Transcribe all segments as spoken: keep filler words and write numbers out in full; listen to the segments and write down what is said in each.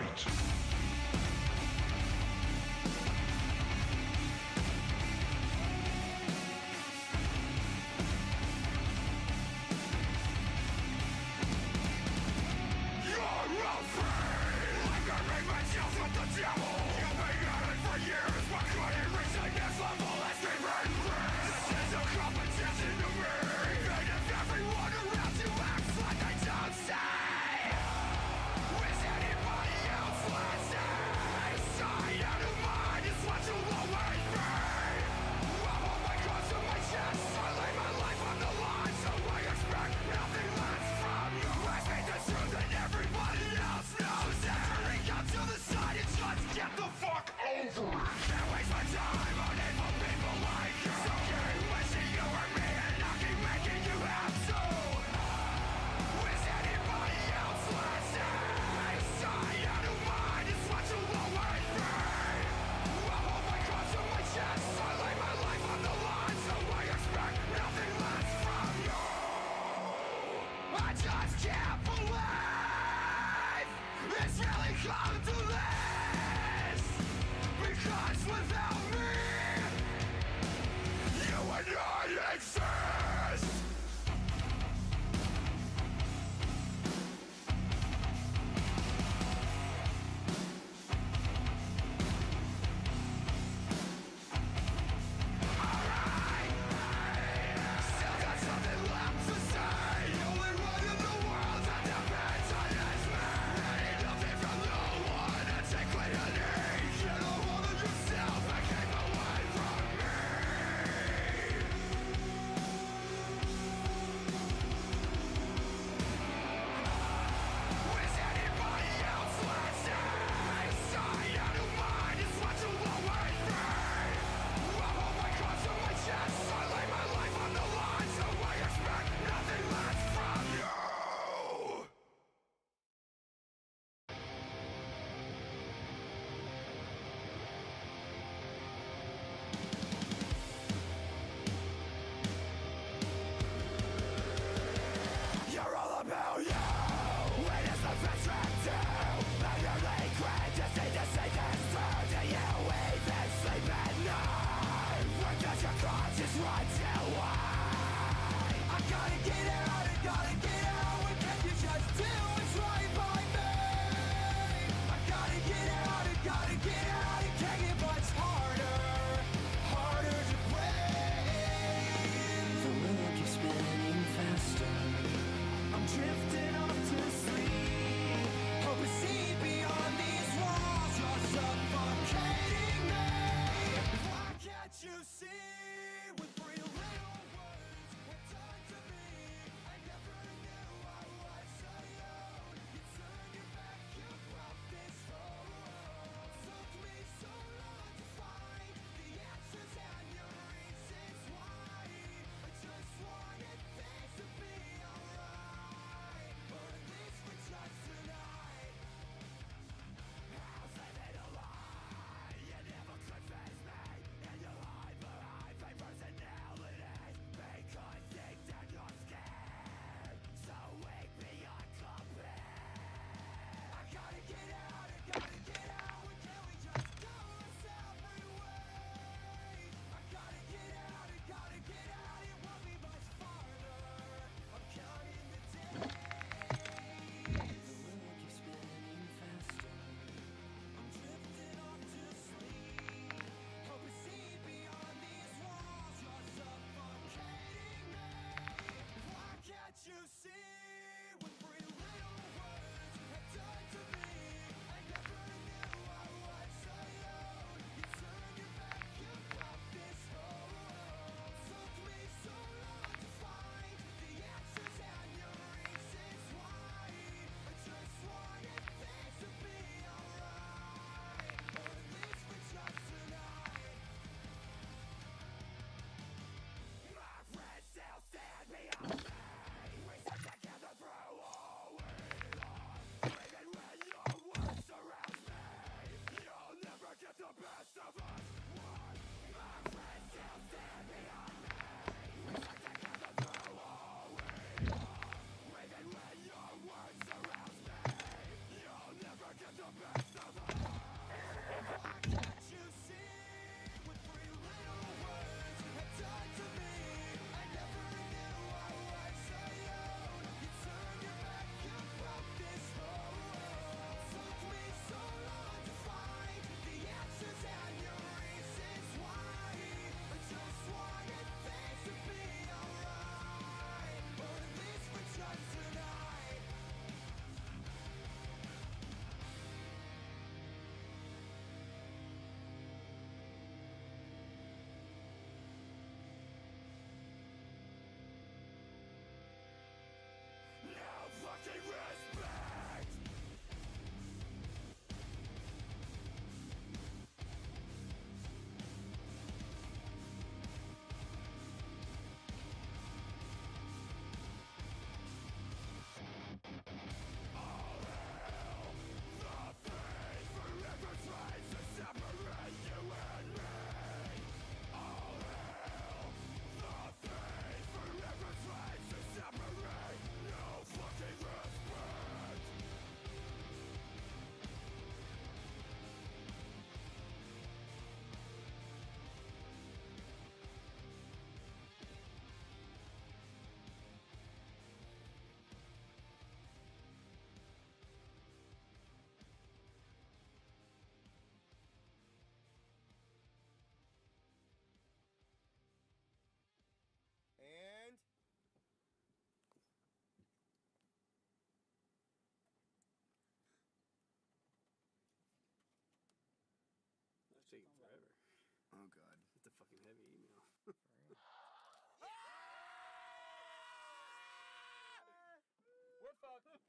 Independently, you don't wanna yourself, I came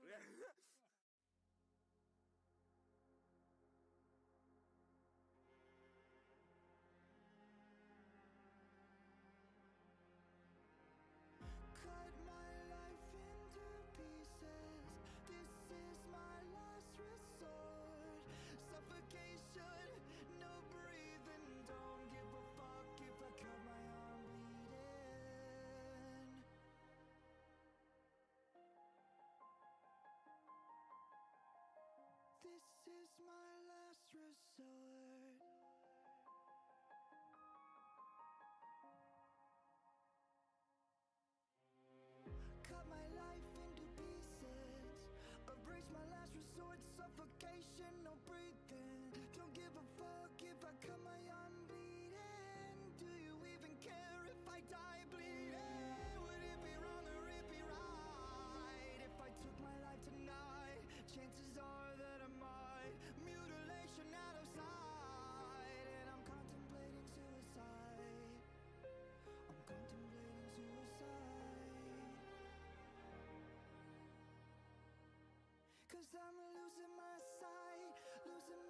Cut my life into pieces. This is my last resort. Suffocation, no breathing. Don't give a fuck if I cut my arm bleeding. This is my last resort. Cut my life into pieces. Erase my last resort. Suffocation, no breathing. Don't give a fuck if I cut my arm bleeding. Do you even care if I die bleeding? Would it be wrong or it be right if I took my life tonight? Chances are that I might. Mutilation out of sight, and I'm contemplating suicide. I'm contemplating suicide. 'Cause I'm losing my sight, losing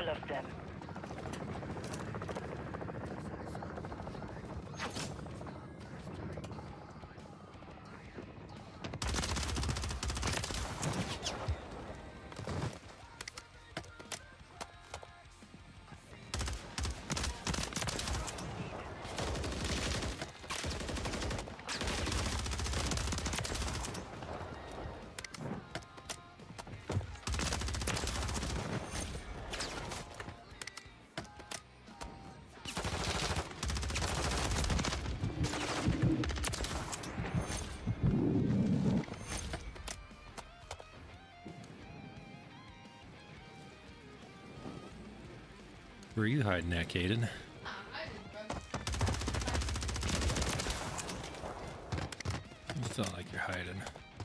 of them. Where are you hiding at, Caden? It's not like you're hiding.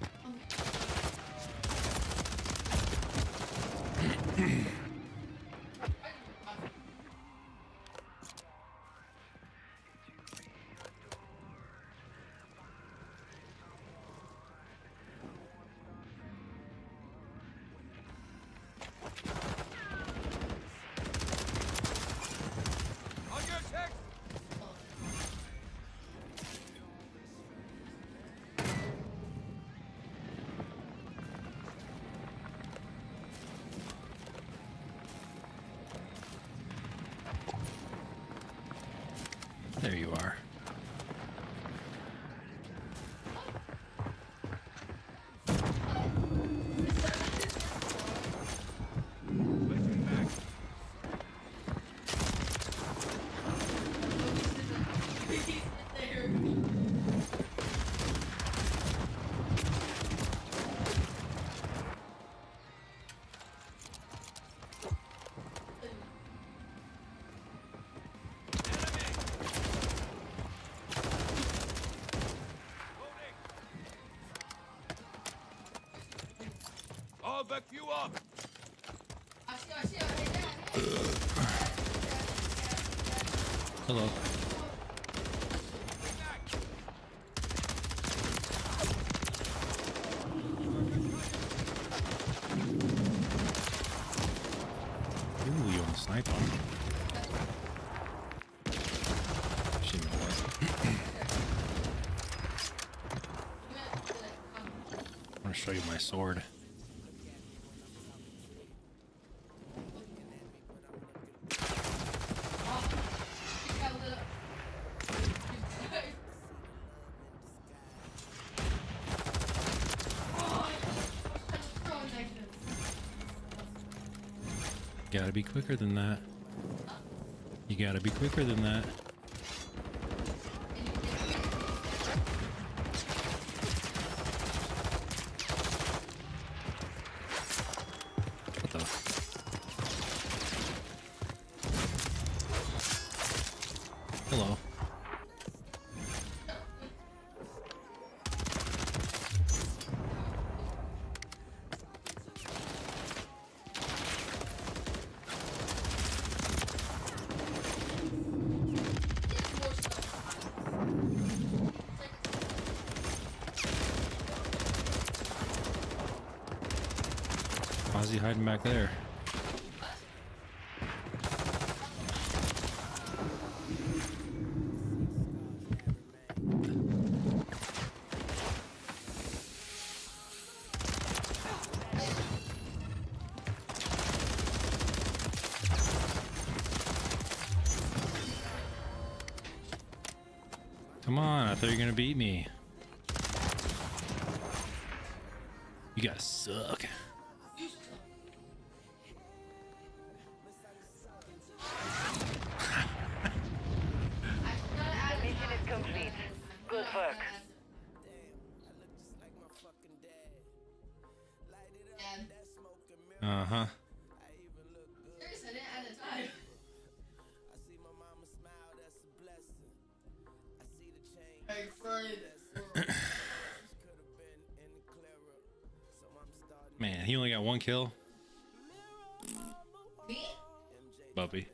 There you are. I'll back you up. Hello. Ooh, you want to snipe on him? She know what. I want to show you my sword. Gotta be quicker than that. You gotta be quicker than that. What the? Hello. Why's he hiding back there? Come on, I thought you were gonna beat me. You guys suck. The mission is complete. Good work. Uh-huh. Man, he only got one kill. Bumpy.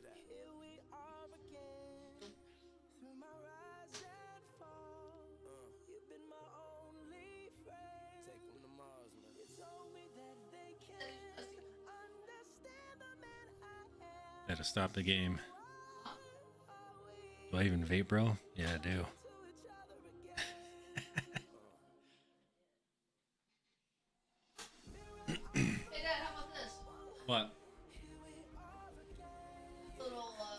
gotta stop the game. Do I even vape, bro? Yeah, I do. Hey Dad, how about this? What? Little, uh...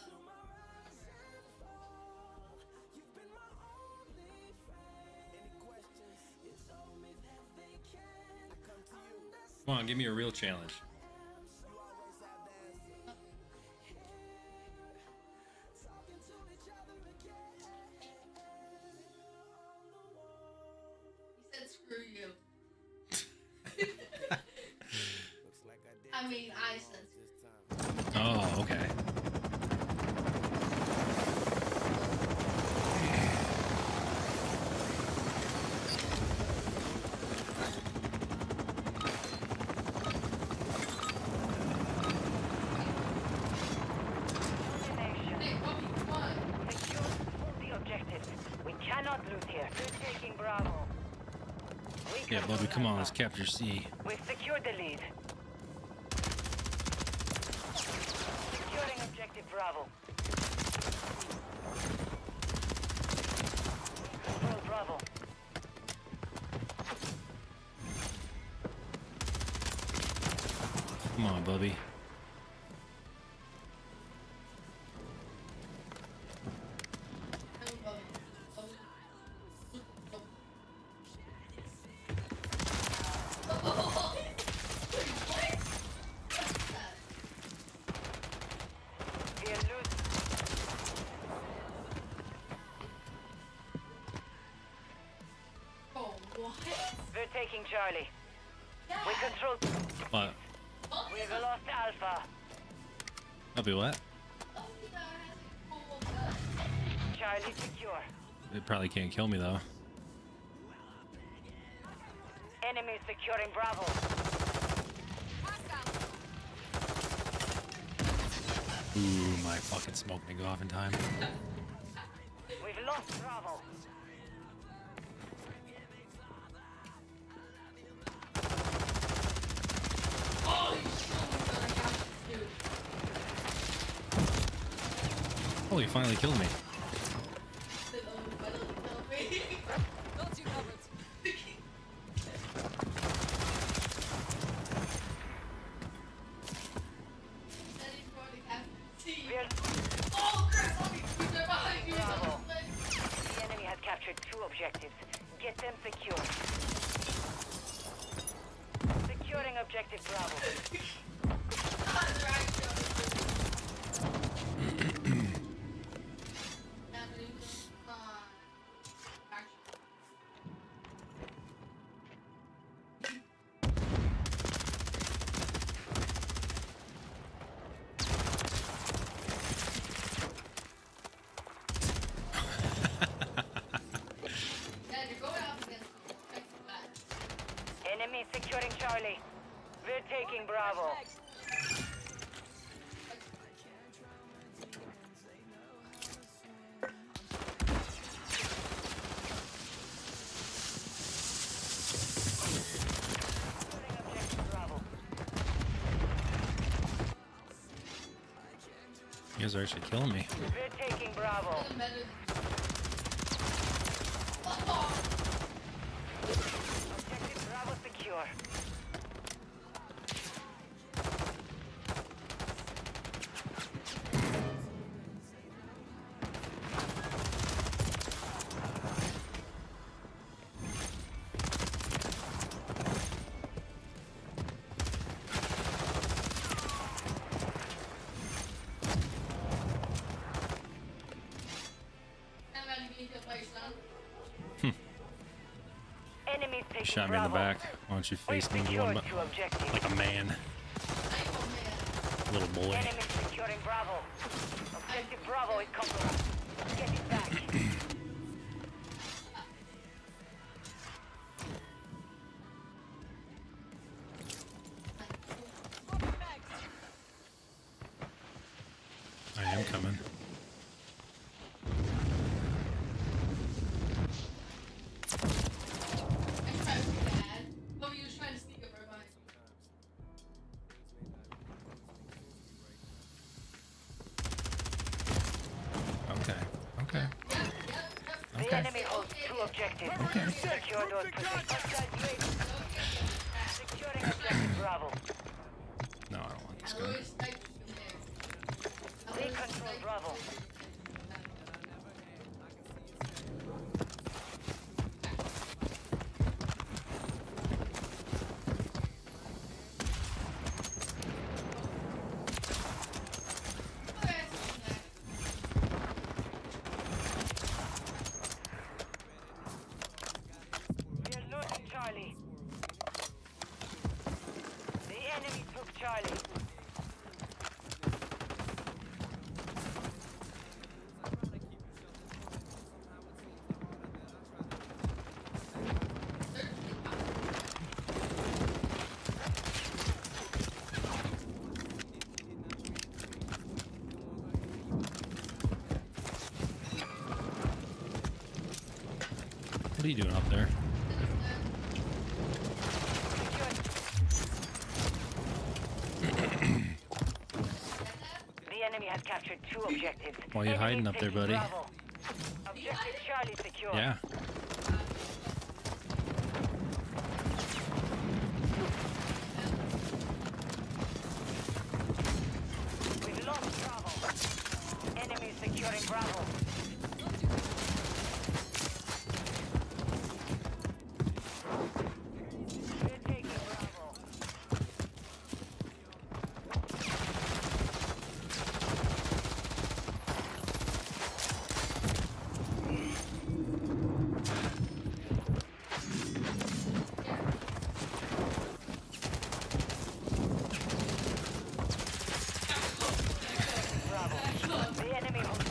Come on, give me a real challenge. He said screw you. I mean, I said screw you. Oh, okay. Hey, Bobby, come on. Secure the objectives. We cannot lose here. We're taking Bravo. We Yeah, control Bobby, come on, let's Alpha. capture C. We've secured the lead. Securing objective Bravo. Control Bravo. Come on, Bobby. Hey, Bobby. Bobby. Oh, wait, what? What's that? We are losing. Oh, what? We're taking Charlie. Yeah. We control. What? Bobby We've has a- lost Alpha. Bobby, what? Bobby now has a cool gun. Charlie secure. It probably can't kill me, though. Enemy securing Bravo. Ooh, my fucking smoke may go off in time. We've lost Bravo. Oh, he's so good. I got you, dude. Oh, he finally killed me. Said, oh, finally killed me. Got you covered. Said he's going to have to see. We're Oh, crap, Bobby, they're behind you. Bravo. Don't The enemy has captured two objectives. Get them secure. Securing objective Bravo. They're actually on the Happening just fine. Actually. Dad, you're going out against me. Check that. Enemy securing Charlie. We're taking Bravo. Securing objective Bravo. You guys are actually killing me. We're taking Bravo. Doesn't matter. Oh, Objective Bravo secure. I'm not even killed by your son. Enemies taking Shot me in the Bravo. back. Why don't you We've face me one secured bu- two objectives. like a man, Psycho man. little boy. Enemy securing Bravo. Objective Bravo is compromised. Get it back. I am coming. I tried to be bad. Bobby was trying to sneak up right behind The Okay. enemy holds two objectives. Secure those positions. Securing objective Bravo. No, I don't want this I gun. literally sniped you from there. I We literally control sniped you Bravo. from there. We are losing Charlie. The enemy took Charlie. What are you doing up there? The enemy has captured two objectives. Why are you hiding up there, Taking buddy? Bravo. Objective Charlie secure. Yeah. We've lost Bravo. Enemy securing Bravo. We're taking Bravo. Bravo. The enemy holds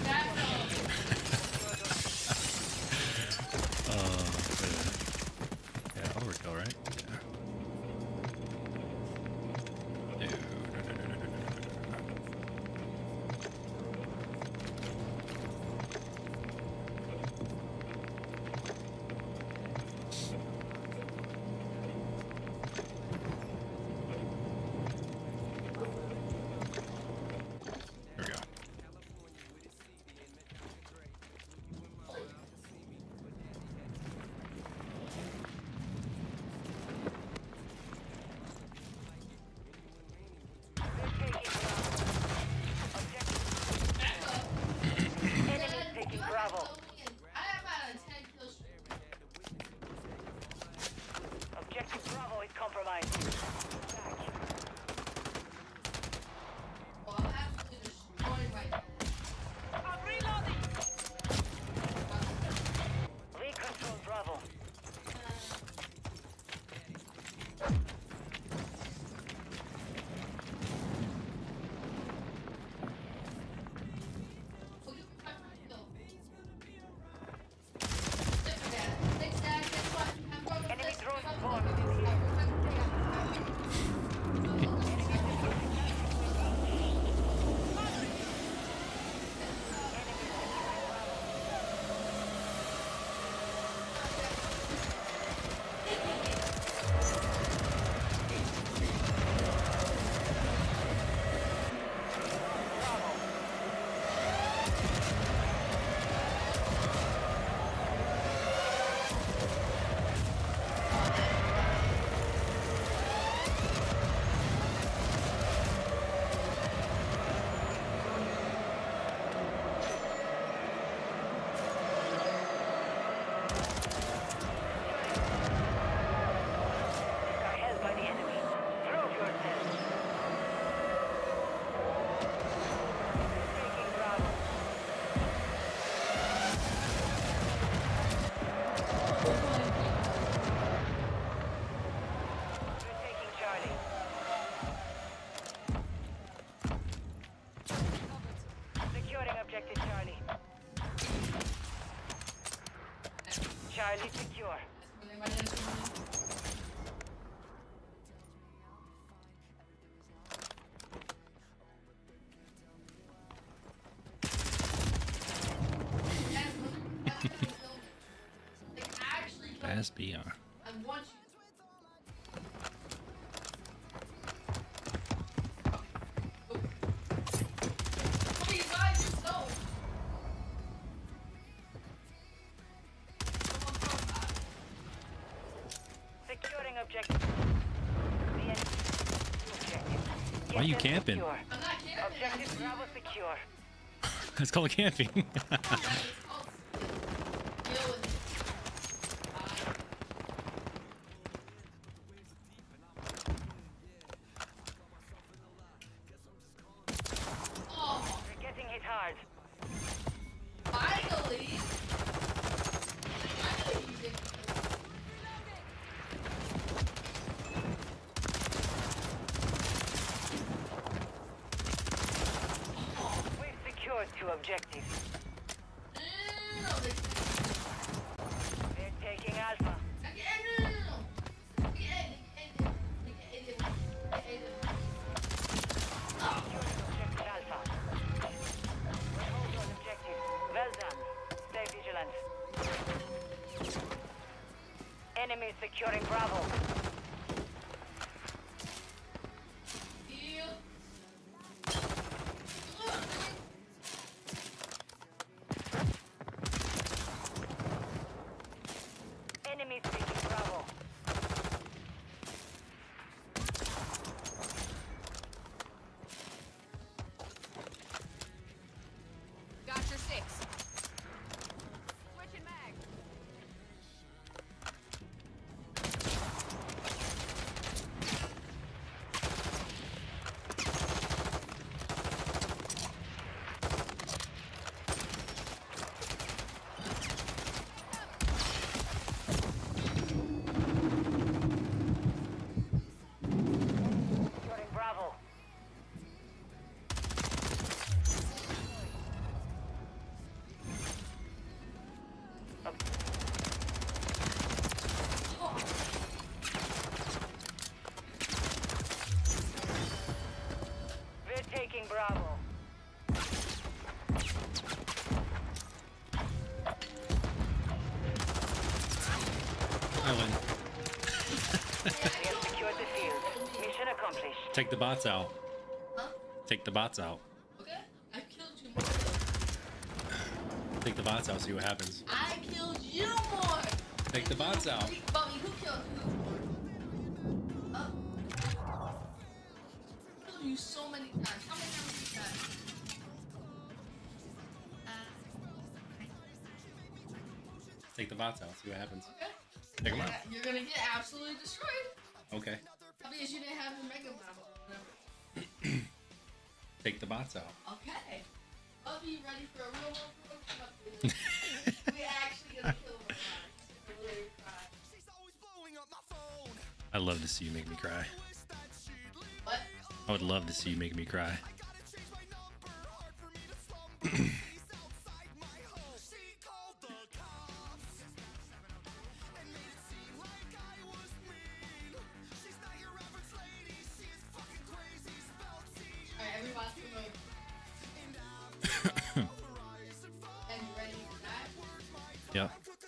Uh, yeah, overkill, right? Yeah. Dude, no, no, no, no, no, no, no, no. Here we go. Enemy taking Bravo. I am at a ten kill streak. Objective Bravo is compromised. Back. Well, I'm absolutely destroying right now. I'm reloading. We control Bravo. Look at my first kill. Six dad. Six dad. Guess what? I'm going to Enemy this. drone I'm spawned. going to this. Are held by the enemy. Prove yourself. Taking Bravo. We're taking Charlie. Securing objective Charlie. Charlie secure. Like, actually, don't- Fast beyond. I want you. Please, guys, just go. objective. The enemy. Objective. Why are you Get them camping? secure. I'm not camping. Objective I'm Bravo secure. It's called camping. It's called deal with it. Uh, oh, We're getting hit hard. finally. Finally you did it. We've secured two objectives. No, no, they- They're taking Alpha. Again, no, no, no, no. Again, again, again, again, again. Securing objective Alpha. We hold on objective. Well done. Stay vigilant. Enemy securing Bravo. Deal. Enemy taking Bravo. Got your six. Switching mag. Securing Bravo. We're taking Bravo. I win. We have secured the field. Mission accomplished. Take the bots out. Huh? Take the bots out. Okay? I killed you more. Take the bots out. See what happens. I killed you more. Take the bots out. Bobby, who killed who? Huh? I killed you so many times. How many times have you done? Uh, Take the bots out. See what happens. okay. Take them out. You're gonna get absolutely destroyed. Okay. Because you didn't have the Mega Bravo. Take the bots out. Okay. I'll be ready for a real one. We actually gonna kill him. Really fast. I love to see you make me cry. What? I would love to see you make me cry. Alright, everybody's promoted. And you ready for that? Yep.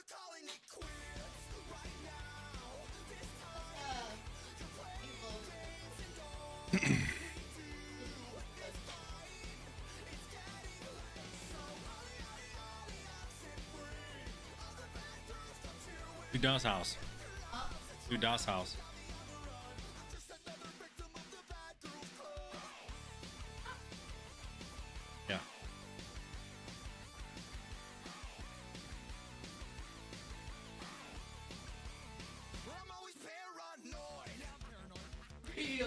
Do Das House. Do Das House. Yeah. Real.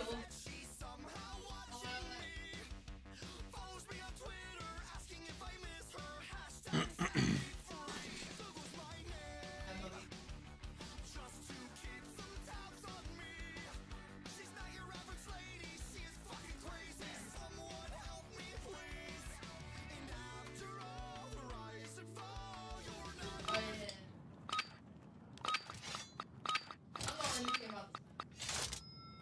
Oh, yeah. I'm not anything about this.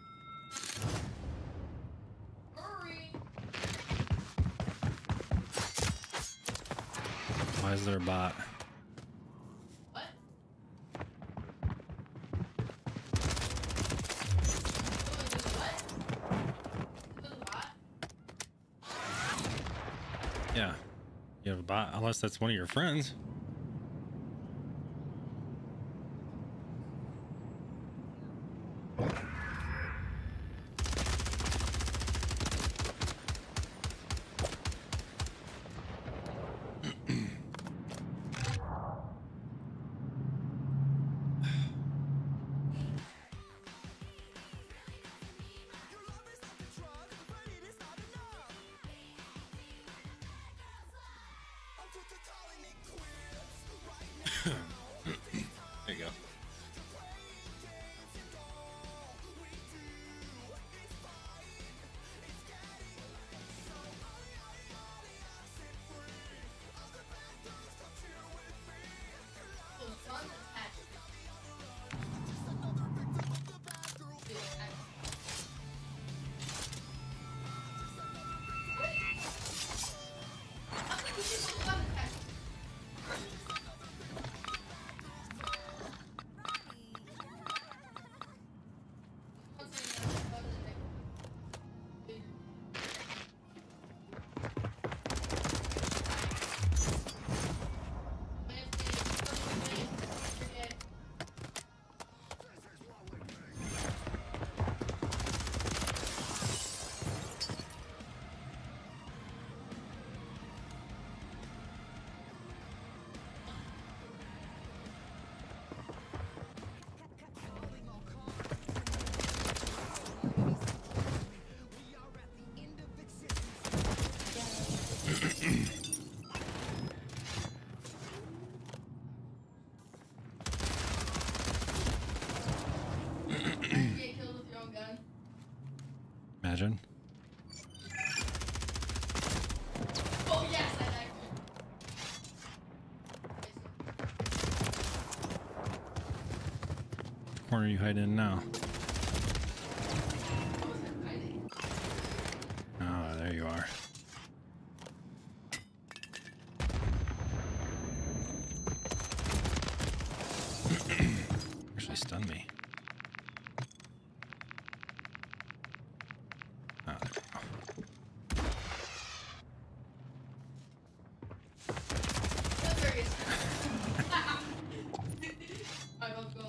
Hurry! Why is there a bot? What? Oh, this what? This what? Yeah. You have a bot, unless that's one of your friends. There you go. So sun attached. Get killed with your own gun. Imagine. Oh yes, I like Corner you hide in now. Oh, there you are. Actually stunned me. Oh, there we go. I don't go now.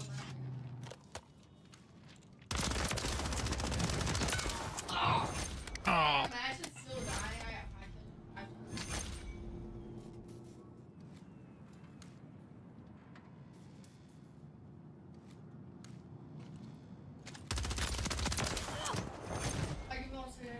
Oh! Man, I should still die. I got five kills. Five kills. I can go upstairs.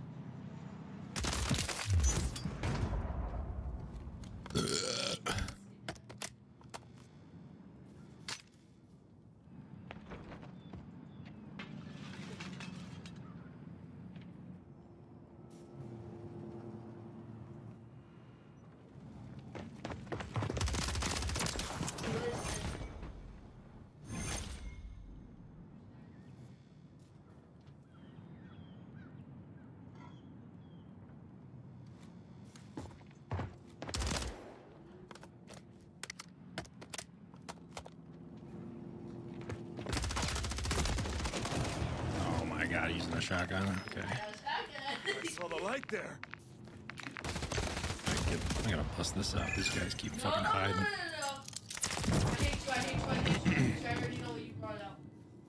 Oh my god, using a shotgun. Okay. I saw the light there. I, get, I gotta bust this up. These guys keep No, fucking no, no, hiding. no, no, no. I hate you, I hate you, I hate you. I already know what you brought out.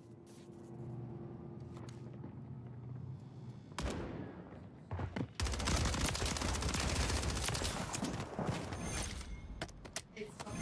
It's something.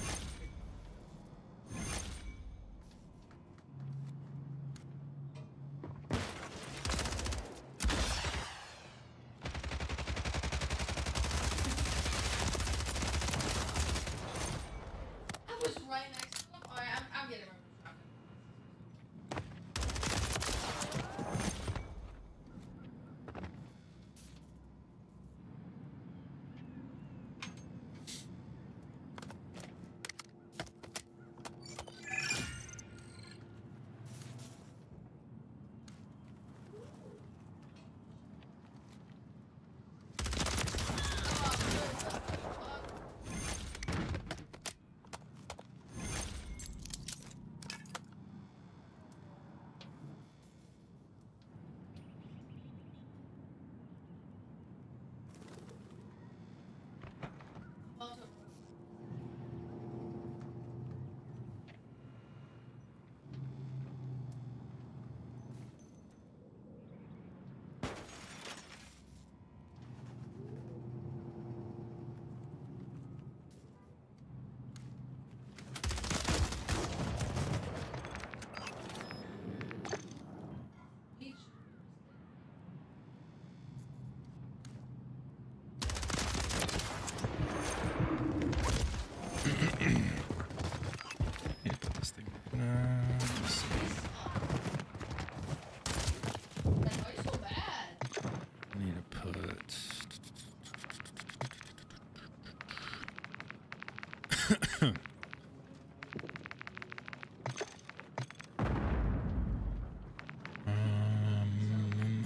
um,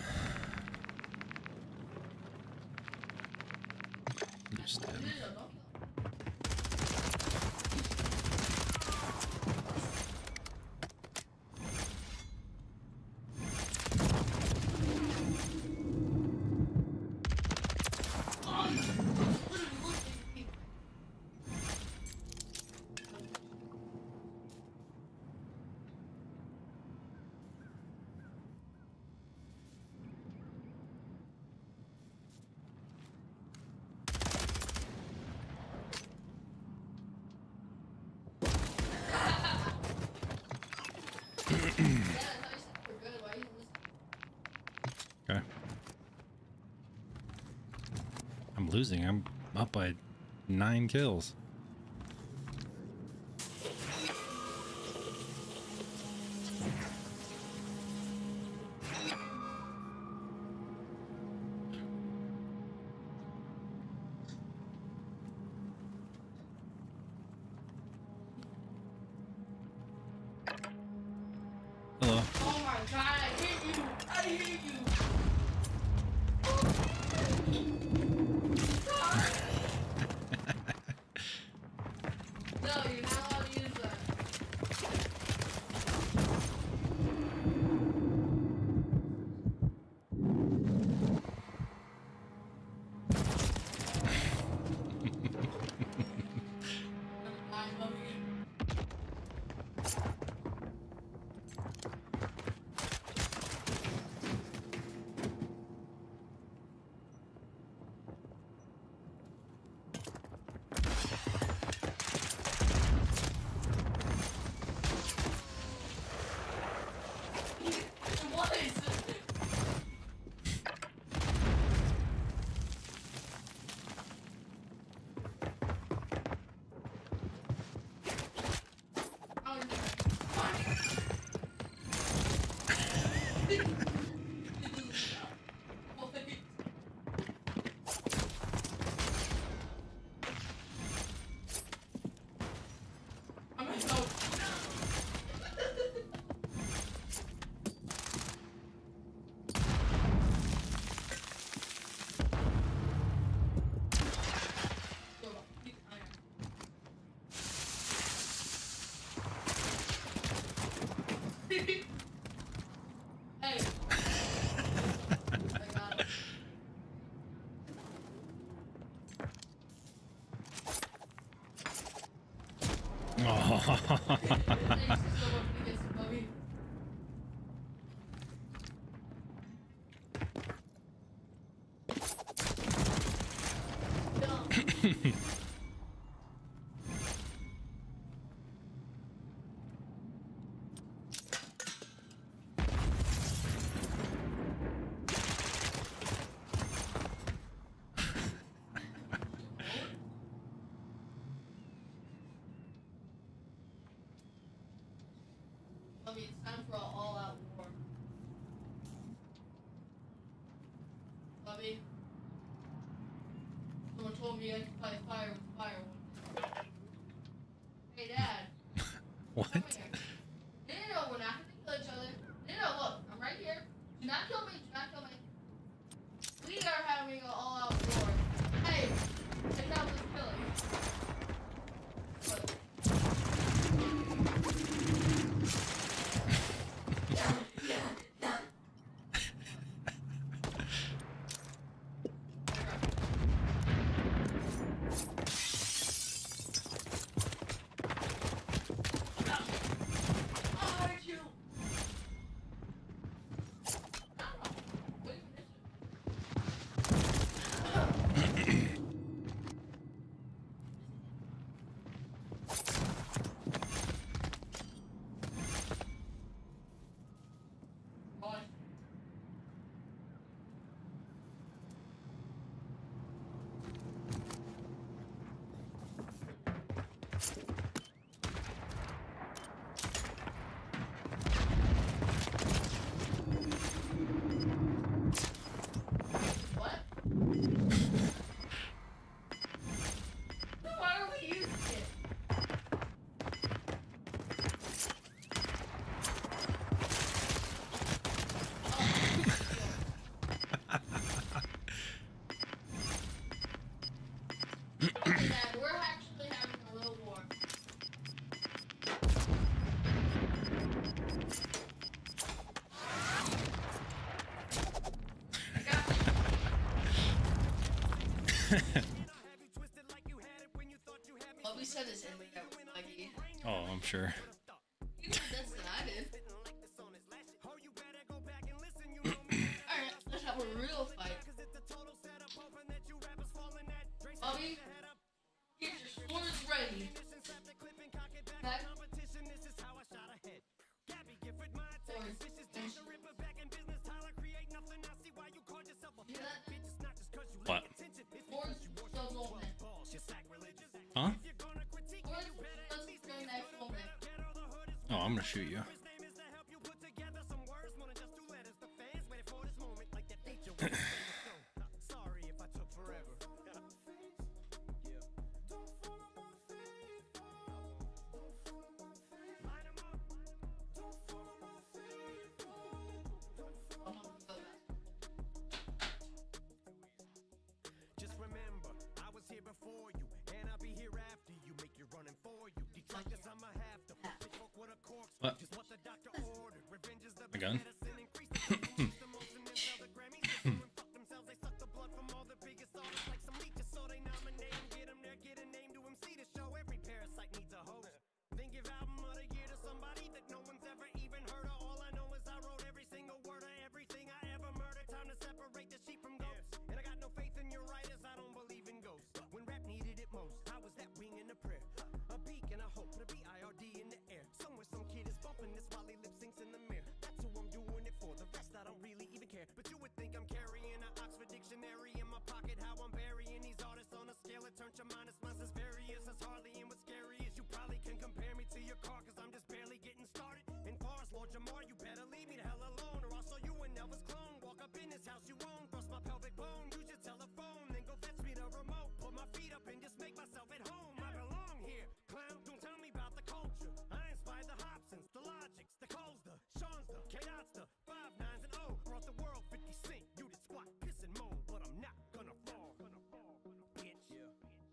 just them. Okay. I'm losing. I'm up by nine kills. Hello. Oh my god, I hate you! I hate you! No, you're not allowed to use that. I love you. What is this? Oh, no. Wait. I'm gonna go. Hey. I got it. Thanks so much for this, Bobby. No. Bobby, it's time for an all-out war. Bobby, someone told me I could fight fire with fire one day. Hey, Dad. What? Come here. No, no, no, we're not gonna kill each other. No, no, look, I'm right here. Do not kill me, do not kill me. We are having an all-out war. Hey, check out this killing. Look. Yeah, yeah, yeah. Bobby said this in like Maggie. Oh, I'm sure. You did this than I did. Alright, let's have a real fight. Bobby, get your swords ready. Okay? What? Swords still golden. Huh? Swords still an actual man. Oh, I'm gonna shoot you. Just remember, I was here before you, and I'll be here after you. Make you running for you. Detractors, I'ma have to pitchfork with a corkscrew. What? Just what the doctor ordered. Revenge is the My gun? medicine. Increase the most, the most in this other Grammys. They go and fuck themselves. They suck the blood from all the biggest artists like some leeches. So they nominate them, get them there, get a name to M C to show. Every parasite needs a host. Then give album of the year to somebody that no one's ever even heard of. All I know is I wrote every single word of everything I ever murdered. Time to separate the sheep from goats. And I got no faith in your writers, I don't believe in ghosts. When rap needed it most, I was that wing in a prayer. A beacon, a hope, the B I R D in the air. Somewhere some kid is bumping this while he lip syncs in the mirror. That's who I'm doing it for, the rest I don't really even care. But you would think I'm carrying an Oxford dictionary in my pocket. How I'm burying these artists on a scale that turns your minus minus as various as Harley. And what's scary is you probably can compare me to your car, cause I'm just barely getting started. And far as Lord Jamar, you better leave me the hell alone, or I'll show you an Elvis clone. Walk up in this house you own, thrust my pelvic bone, use your telephone, then go fetch me the remote. Put my feet up and just make myself at home. I belong here, clown. Don't tell me about the culture. I inspired the Hobsons, the Logics, the Coles, the Sean's, the K-Dots, the five nines and O. Brought the world fifty cent. You did squat, piss and moan, but I'm not gonna fall. Bitch. Yeah.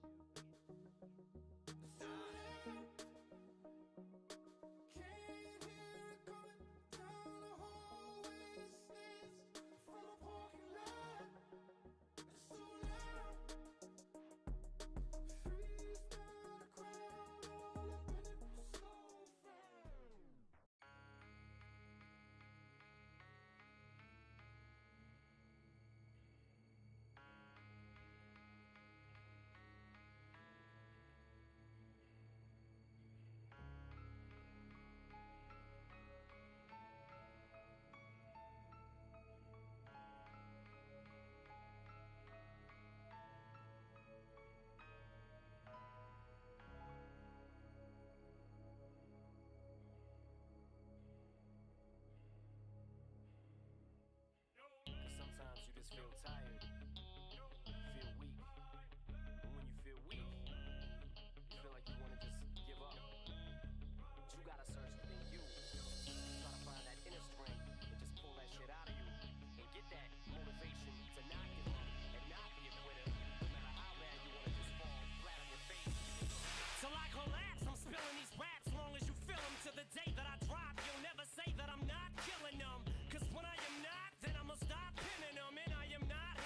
Sometimes you just feel tired, feel weak. And when you feel weak, you feel like you want to just give up. But you gotta search within you. Try to find that inner strength and just pull that shit out of you. And get that motivation to not give up and not be a quitter. No matter how bad you want to just fall flat on your face. Till I collapse, I'm spilling these raps. Long as you feel them to the day that I drop. You'll never say that I'm not killing them. Cause when I am not, then I'ma stop pinning them. And I am not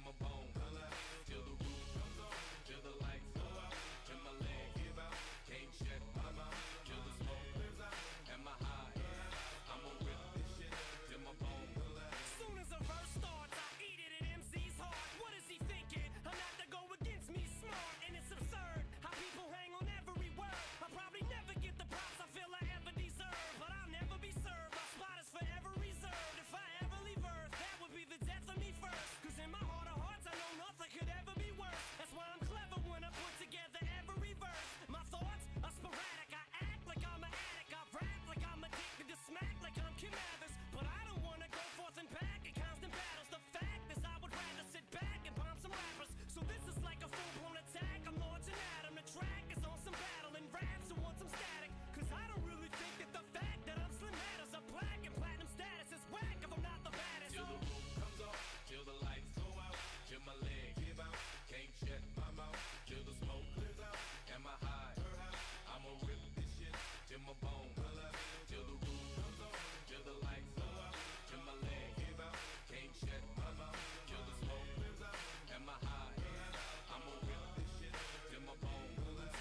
my bone, till the roof comes on, till the lights go out, till my legs give out, can't shut my mouth, till the smoke clears out, and my high is, I'ma rip this shit till my bone. Soon as a verse starts, I eat it at M C's heart. What is he thinking? I'm not to go against me, smart, and it's absurd how people hang on every word. I'll probably never get the props I feel I ever deserve, but I'll never be served. My spot is forever reserved. If I ever leave Earth, that would be the death of me first. Cause in my heart of hearts, I know nothing could ever be worse. That's why I'm clever when I put together every verse. My thoughts are sporadic. I act like I'm an addict. I rap like I'm addicted to smack like I'm Kim Mathers. But I don't wanna go forth and back in constant battles. The fact is I would rather sit back and palm some rappers. So this is like a full-blown attack. I'm launching at 'em. The track is on some battle and raps who want some static. Cause I don't really think that the fact that I'm Slim matters. A black and platinum status is whack if I'm not the baddest. Till the roof comes off, till the lights go out, till my legs give out, can't shut my mouth, till the smoke clears out, and my high, I'ma rip this shit till my bone, till the roof comes off, till the lights go out, till my legs give out, can't shut my mouth, till the smoke clears out, and my high, I'ma rip this shit till my bone, until the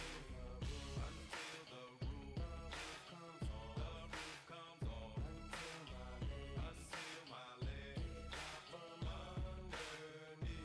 roof comes on, the roof comes on, until my legs from underneath me.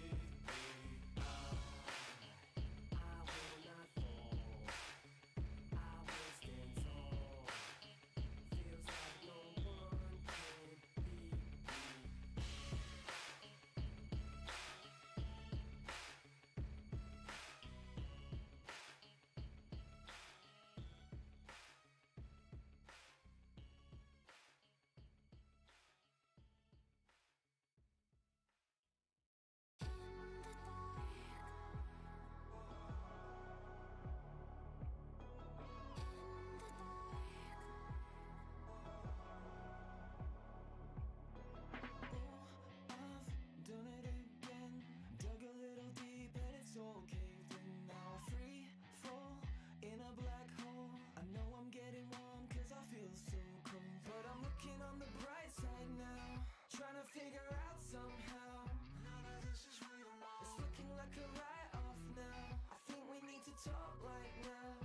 I've done it again. Dug a little deep and it's all caved in. Now I free fall in a black hole. I know I'm getting warm cause I feel so cold, but I'm looking on the bright side now, trying to figure out somehow. None of this is real now. It's looking like a write-off now. I think we need to talk right now.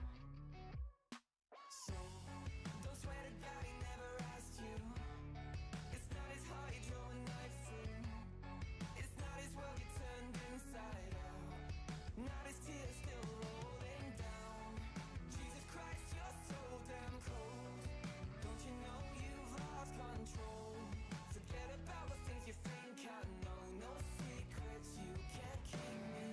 So don't swear to God he never asked you. It's not his heart he drew a knife through. It's not his world he turned inside out. Not his tears still rolling down. Jesus Christ, you're so damn cold. Don't you know you've lost control? Forget about the things you think I know. No secrets, you can't keep me.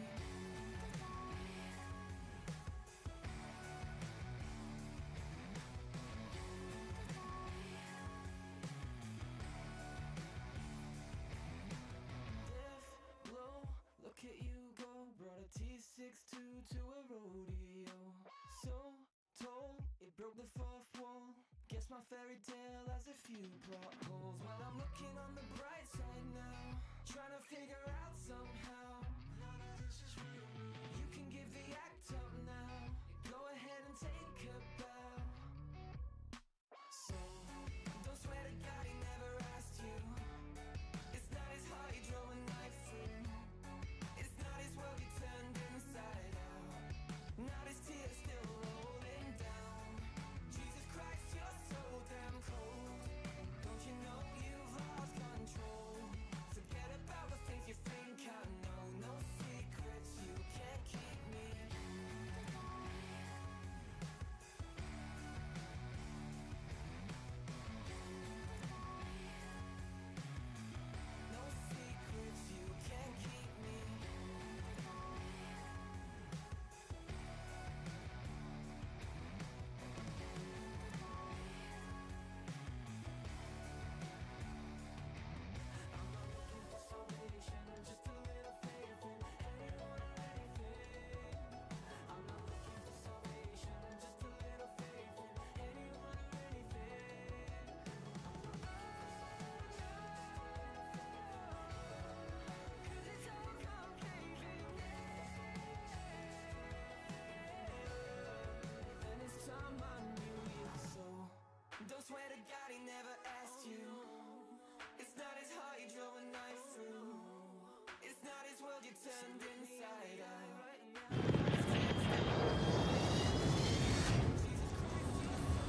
Death blow, look at you go. Brought a T sixty-two to a rodeo. So told, it broke the fourth wall. Guess my fairy tale has a few plot holes. Well, I'm looking on the bright side now, trying to figure out somehow. None of this is real. You can give the act up now. Go ahead and take a bow. So don't swear to God he never asked you. It's not his heart he drew a knife through. It's not his world he turned inside out. Not his tears still rolling down. Jesus Christ, you're so damn cold. Don't you know you've lost control? Forget about the things you think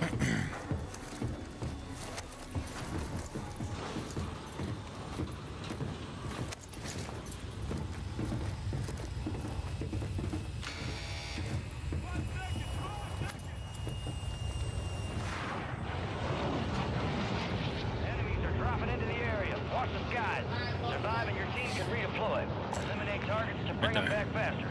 Enemies are dropping into the area. Watch the skies. Survive and your team can redeploy. Eliminate targets to bring them there. back faster.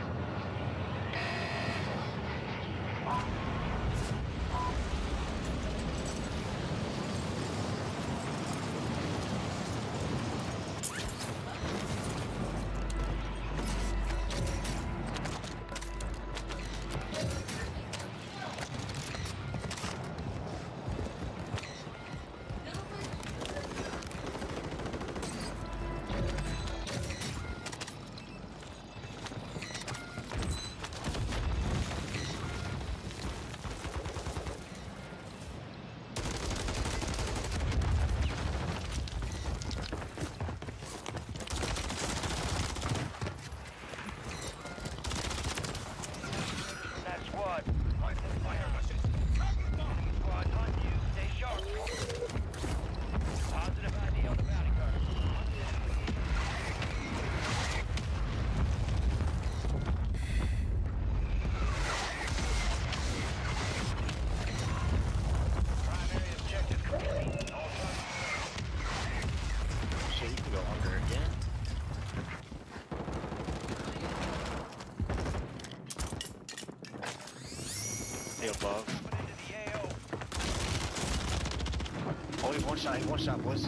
That squad. Squad on you. Stay sharp. Positive I D on the bounty card. Primary objective complete. All Shit, you can go under again. Stay above. into the A O. Oh, he's one shot, he's one shot, boys.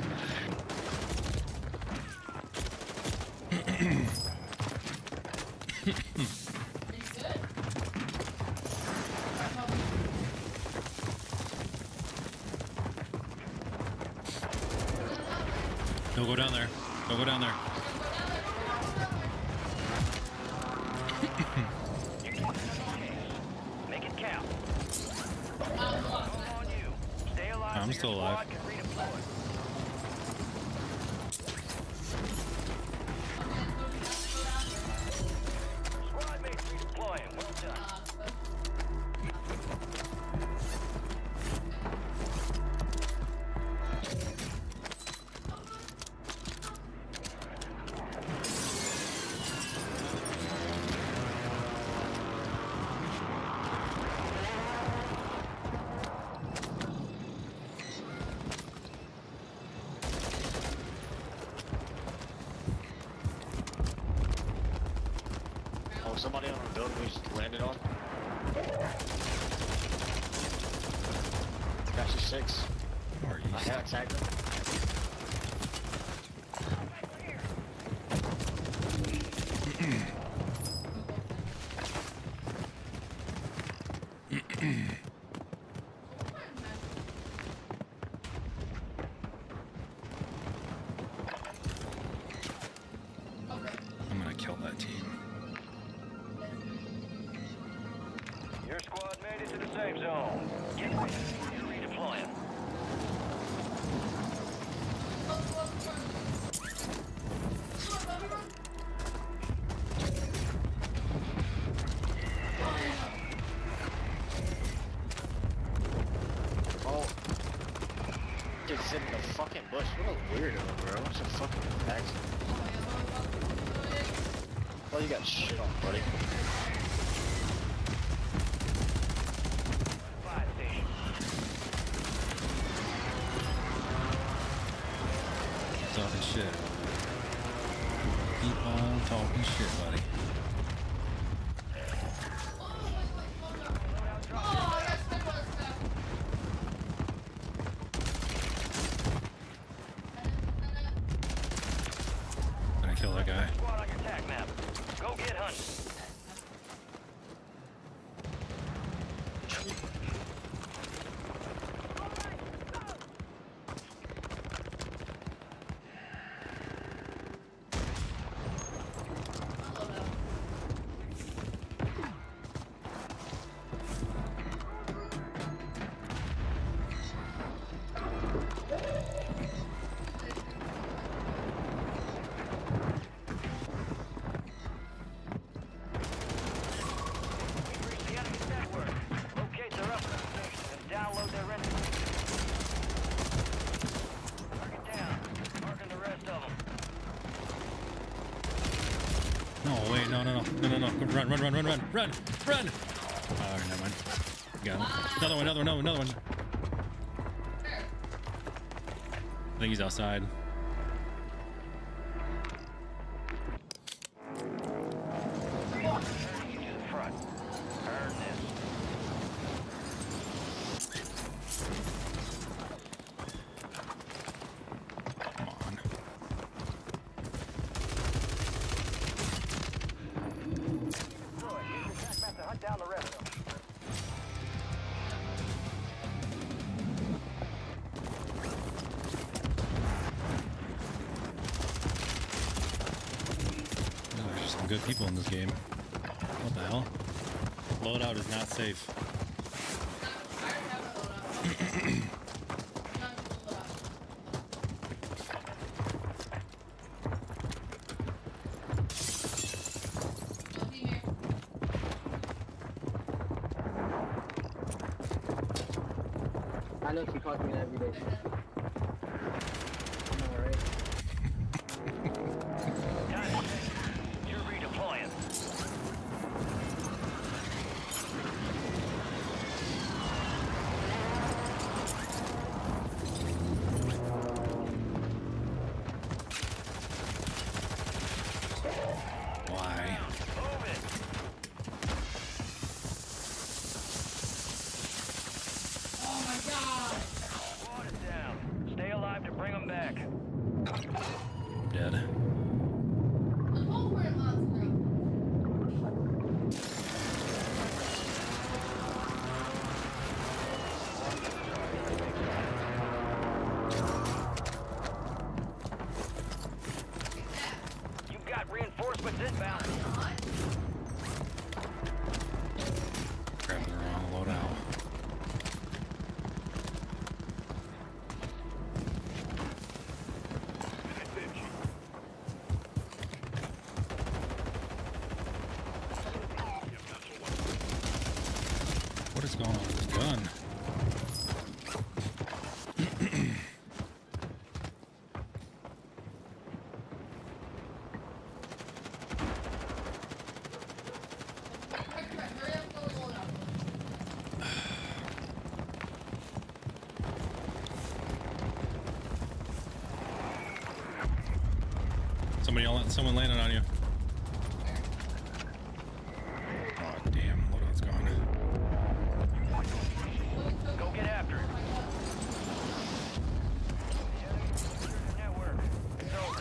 Are you good? Don't go down there. Don't go down there. Make it count. Come on you. Stay alive. I'm so still your alive. squad can redeploy. Squad mates redeploying. Well done. Oh, somebody on the building we just landed on. Got you six. Where are you? I have tagged them. I'm gonna kill that team. Your squad made it to the safe zone. Get ready. You're redeploying. Oh. Just sitting in the fucking bush. What a weirdo, bro. What's a fucking accident? Oh, you got shit on, buddy. Fire station. Talking shit. Keep on talking shit, buddy. Oh, I got stuck on stuff. Gonna kill that guy. Squad on your attack map. Go get hunting. No, wait, no, no, no, no, no, no. Run, run, run, run, run, run, run! Oh, never mind. Got him. Another one, another one, another one, another one. I think he's outside. Good people in this game. What the hell? Loadout is not safe. I know she calls me that every day. What is going on with this gun? Somebody, someone landed on you. Oh damn, loadout's gone. Go get after it. Network. It's over.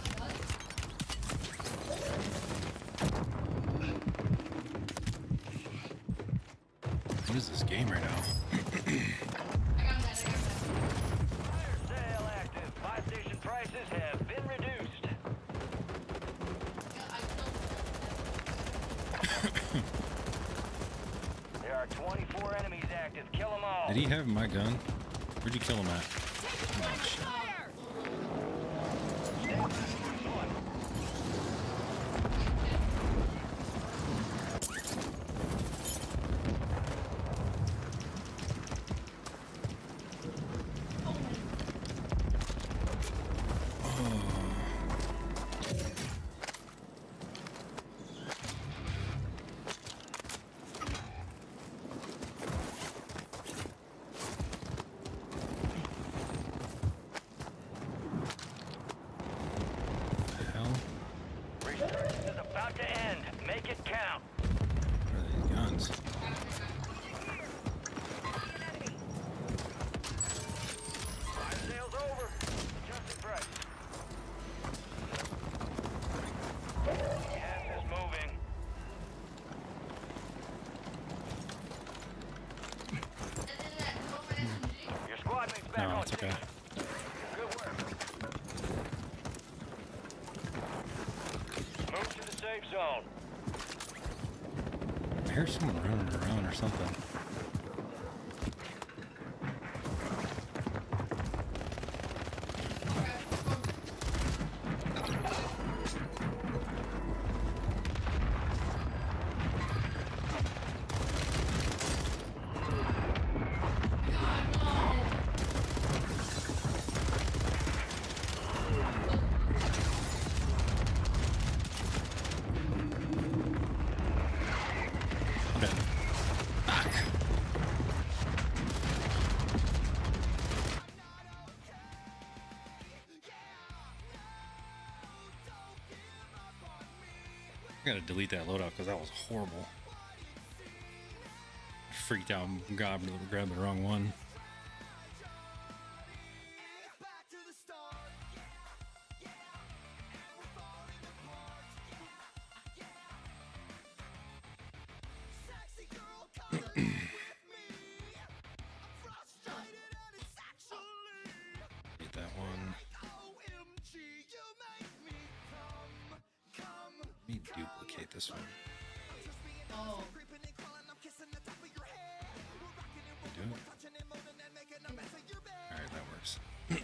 What is this game right now? Fire sale active. Buy station prices have been reduced. There are twenty-four enemies active. Kill them all. Did he have my gun? Where'd you kill him at? Oh, shit. No, it's okay. Good work. Move to the safe zone. I hear someone running around or something. I gotta delete that loadout because that was horrible. Freaked out and grabbed, grabbed the wrong one. Get that one. Let me duplicate this one. Oh. Do it. Alright, that works.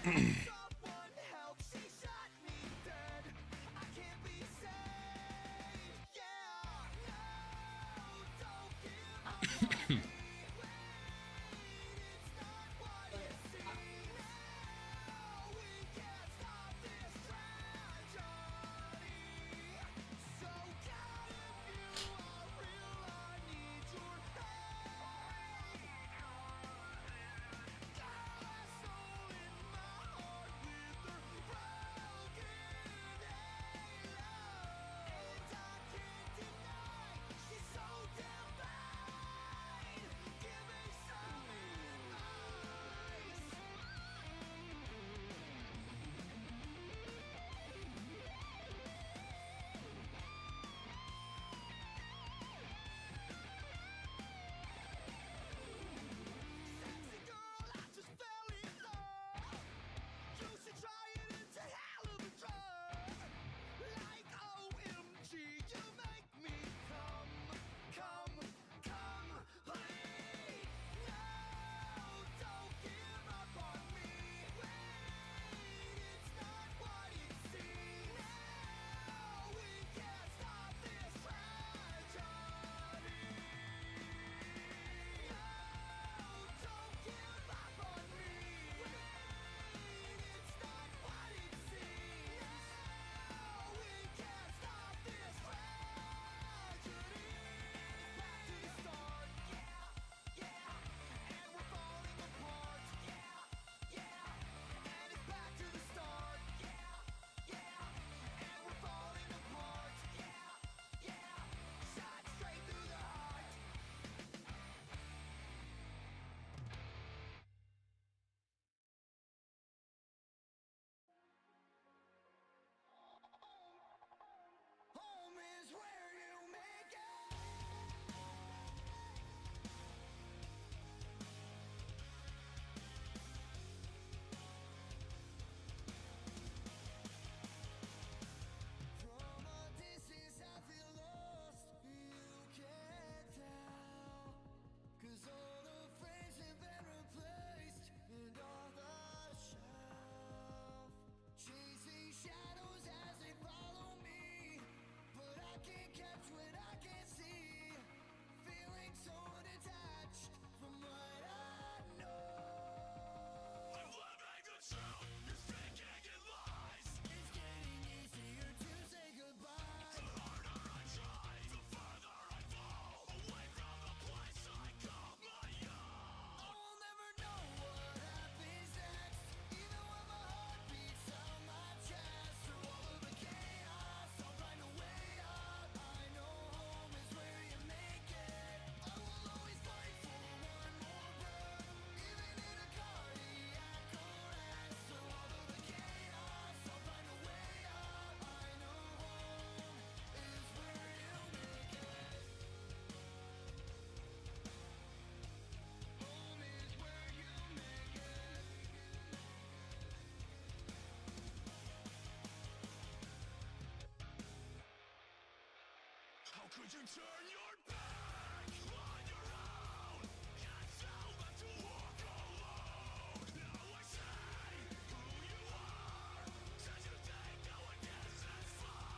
Could you turn your back on your own? Can't tell them to walk alone. Now I say who you are. Said you think no one gets this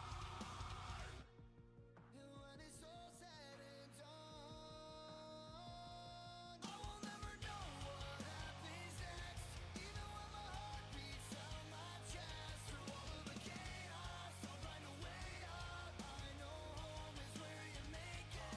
far. And when it's all said and done, I will never know what happens next. Even when my heart beats out my chest. Through all of the chaos, I'll find a way up. I know home is where you make it.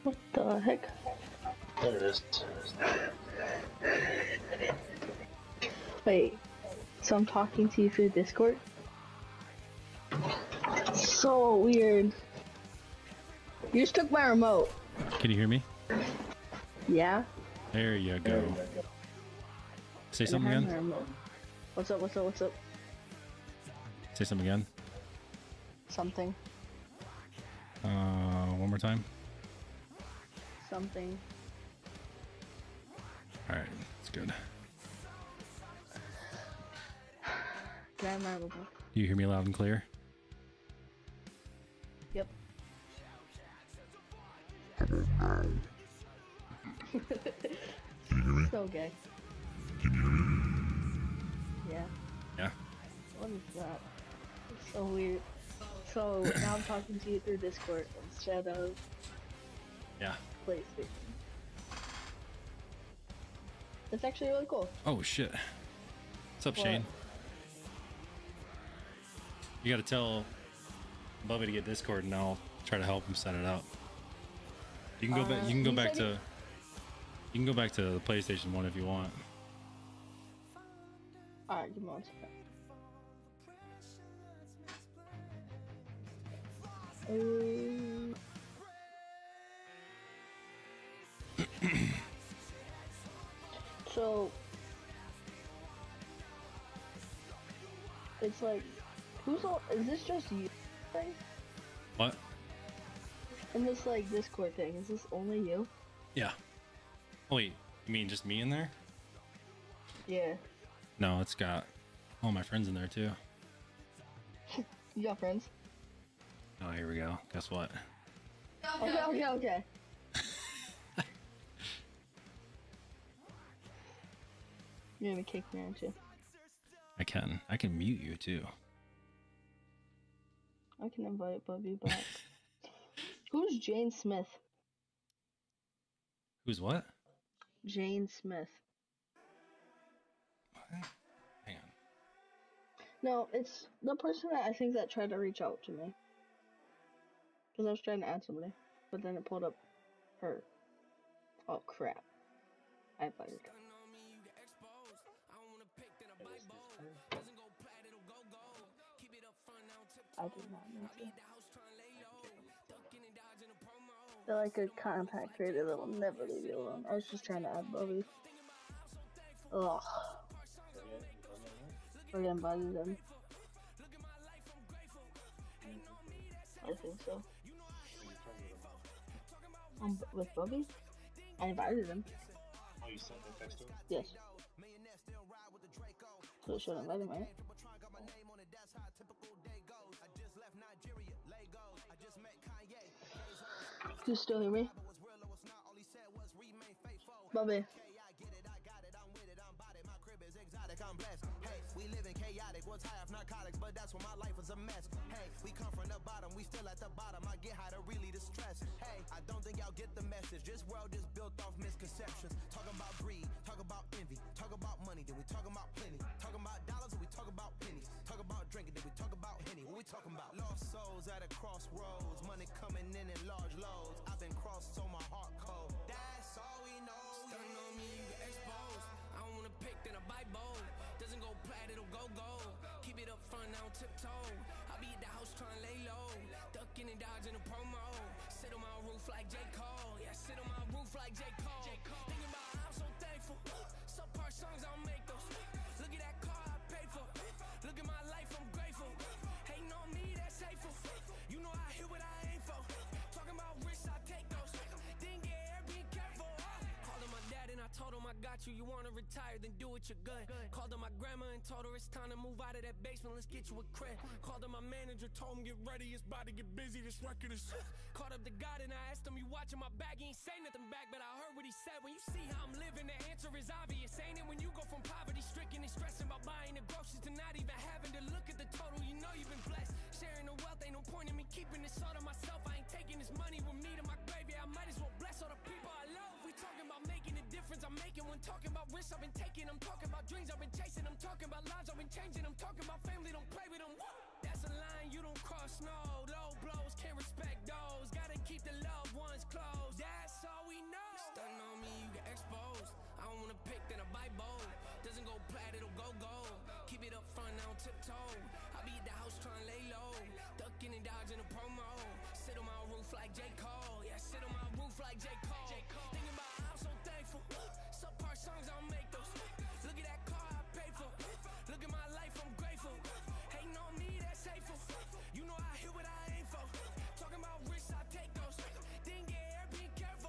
What the heck? There it is. Wait, so I'm talking to you through Discord? So weird. You just took my remote. Can you hear me? Yeah? There you go. Say something I have my again. remote. What's up, what's up, what's up? Say something again. Something. Uh, one more time. Something. All right, that's good. Can I have my remote? Do you hear me loud and clear? Yep. Can you hear me? So gay. Can you hear me? Yeah. Yeah. What is that? It's so weird. So now I'm talking to you through Discord instead of Yeah. PlayStation. It's actually really cool. Oh shit. What's up, What? Shane? You gotta tell Bubby to get Discord, and I'll try to help him set it up. You can go Uh, back. You can go you back said to. it- You can go back to the PlayStation one if you want. Alright, give me one second. Um, so it's like, who's all? Is this just you? Thing? What? In this like Discord thing, is this only you? Yeah. Oh wait, you mean just me in there? Yeah. No, it's got all my friends in there too. You got friends? Oh, here we go. Guess what? Okay, okay, okay. You're gonna kick me, aren't you? I can. I can mute you too. I can invite Bubby back. Who's Jane Smith? Who's what? Jane Smith. Hang on. No, it's the person that I think that tried to reach out to me. Because I was trying to add somebody, but then it pulled up her. Oh crap. I invited her. I did not know that. They're like a contact creator that will never leave you alone. I was just trying to add Bubby. Ugh. We're gonna invite them. I think so. Um, with Bubby? I invited him. Oh, you sent the text to him? Yes. So should I invite him, right? Do you still hear me? Bubby. We live in chaotic, what's high of narcotics, but that's when my life was a mess. Hey, we come from the bottom, we still at the bottom. I get high to really distress. Hey, I don't think y'all get the message. This world is built off misconceptions. Talking about greed, talk about envy, talk about money, then we talk about plenty. Talking about dollars, then we talk about pennies. Talk about drinking, then we talk about Henny. What we talking about? Lost souls at a crossroads, money coming in in large loads. I've been crossed, so my heart cold. That's all we know. Stunning on me, you get exposed. I don't wanna pick, then I bite bold. Doesn't go plat, it'll go gold. Keep it up front, I don't tiptoe. I be at the house trying to lay low. Ducking and dodging a promo. Sit on my roof like J. Cole. Yeah, sit on my roof like J. Cole. Thinking about how I'm so thankful. Subpar songs, I don't make those. Look at that car I paid for. Look at my life, I'm grateful. Hating on me, that's hateful. You know I hear what I aim for. Talking about risks, I take those. Didn't get here, be careful. Called him my dad and I told him I got you. You wanna retire, then do what you're good. Called him my grandma and told her it's time to move out of that basement. Let's get you a crib. Called him my manager, told him get ready, it's about to get busy. This record is. Called up the God and I asked him, you watching my back? He ain't say nothing back, but I heard what he said. When you see how I'm living, the answer is obvious. Ain't it when you go from poverty stricken and stressing about buying the groceries to not even having to look at the total? You know you've been blessed. Sharing the wealth, ain't no point in me keeping this all to myself. I ain't taking this money with me to my grave. Yeah, I might as well bless all the people I love. We talking about making a difference. I'm making one. Talking about risks I've been taking. I'm talking about dreams I've been chasing. I'm talking about lives I've been changing. I'm talking about family. Don't play with them. That's a line you don't cross. No low blows, can't respect those. Gotta keep the loved ones close. Yeah. in a promo. Sit on my roof like J. Cole. Yeah, sit on my roof like J. Cole. Thinking about how I'm so thankful. Subpar songs, I don't make those. Look at that car I paid for. Look at my life, I'm grateful. Hating on me, that's hateful. You know I hit what I aim for. Talking about risks, I take those. Didn't get here, be careful.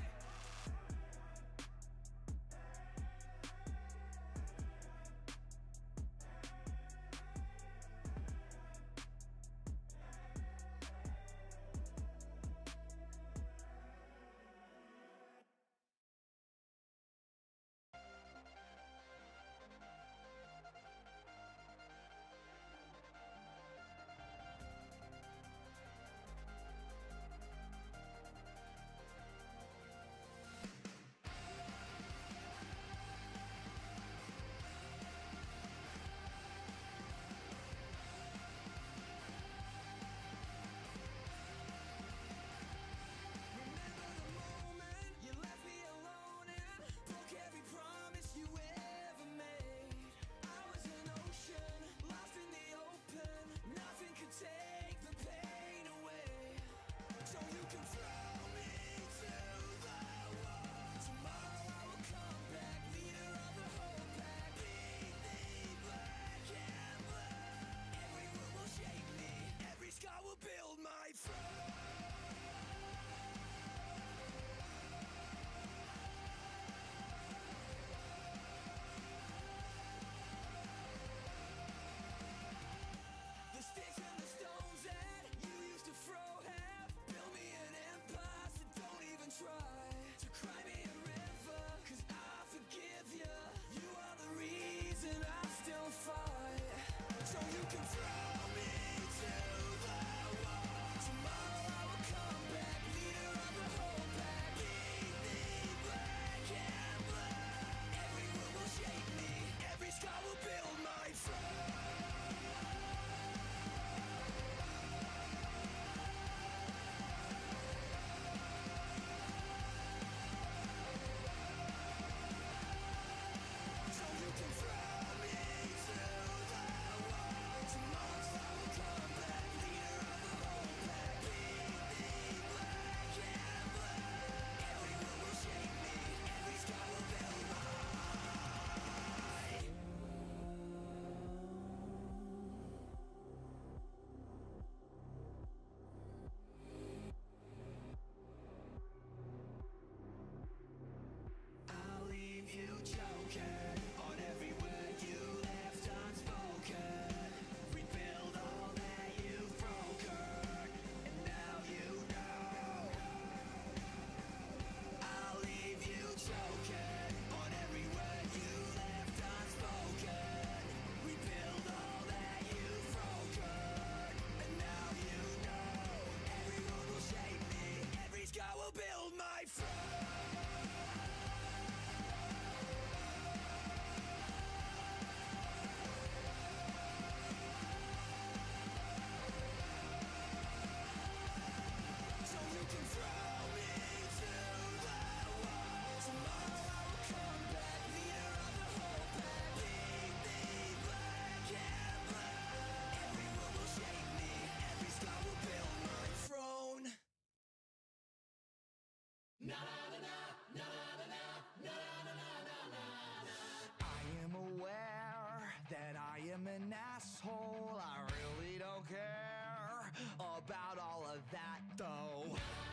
that I am an asshole. I really don't care about all of that though.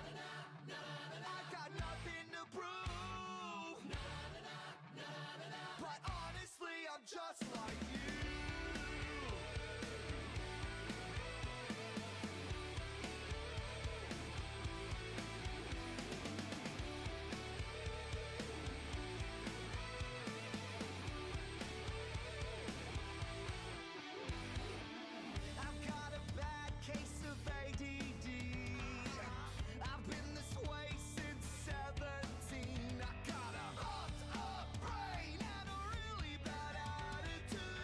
I got nothing to prove, but honestly I'm just like you. Attitude.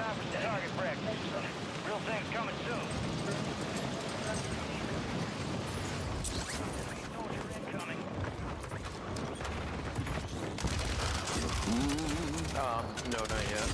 time for some target practice. Real thing's coming soon. Soldier incoming. Um, no, not yet.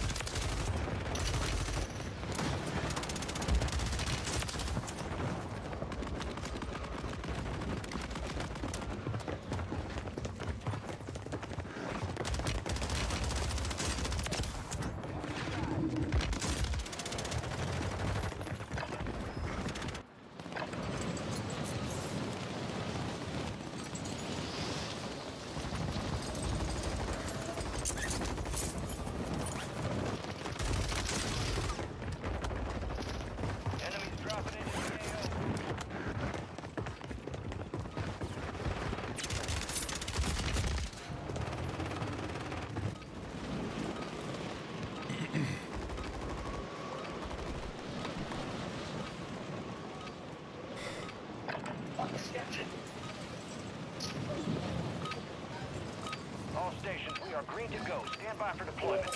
Enemies dropping into the A O. All stations, we are green to go. Stand by for deployment.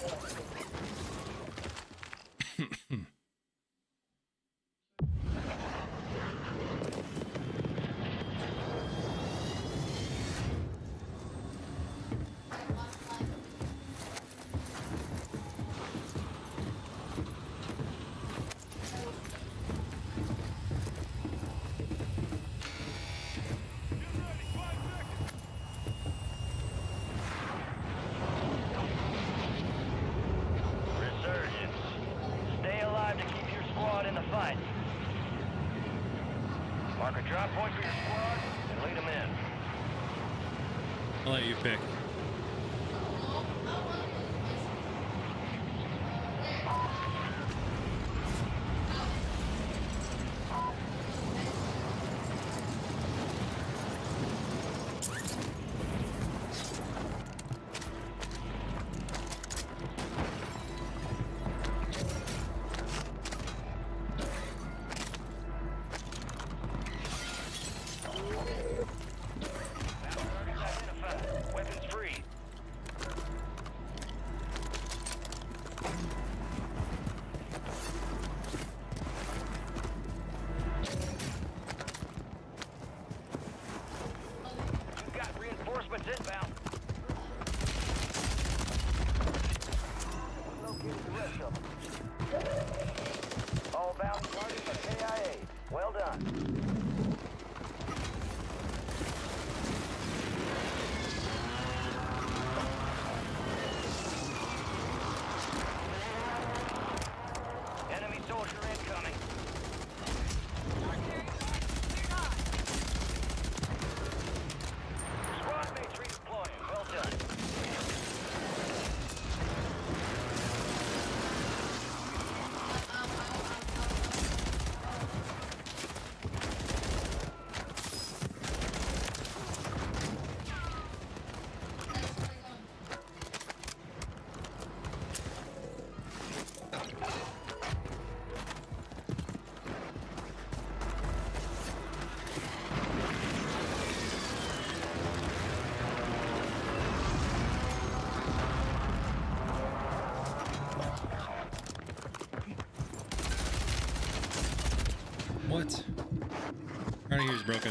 Resurgence. Stay alive to keep your squad in the fight. Mark a drop point for your squad and lead them in. I'll let you pick. Battle targets identified. Weapons free. You've got reinforcements inbound. Located the rest of them. All bounty targets are K I A. Well done. Enemy soldier incoming. Squad mates redeploying. Well done. What? Right here's broken.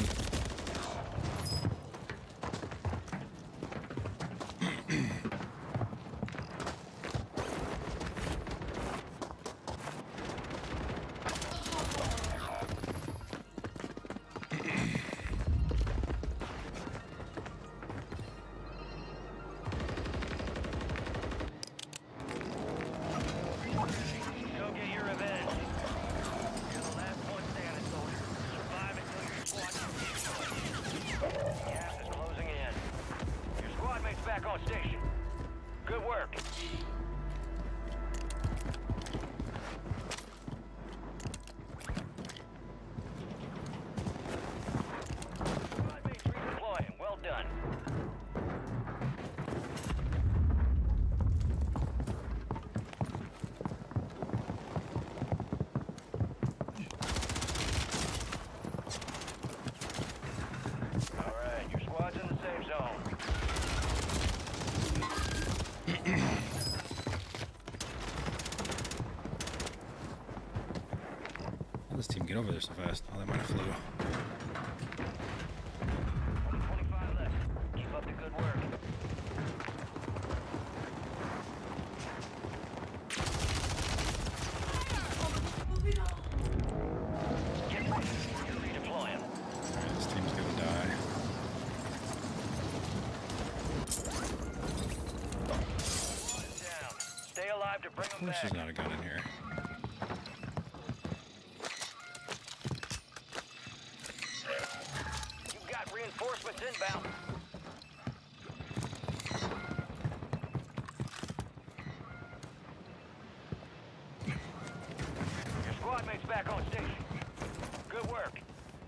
Go get your revenge. You're the last one standing, soldier. Survive until your squad. even get over there so fast. Oh, that might have flew. Only twenty-five left. Keep up the good work. Get ready. You're redeploying. Alright, this team's gonna die. Down. Stay alive to bring Of them course back. there's not a gun in here. You've got reinforcements inbound. Your squad mate's back on station. Good work.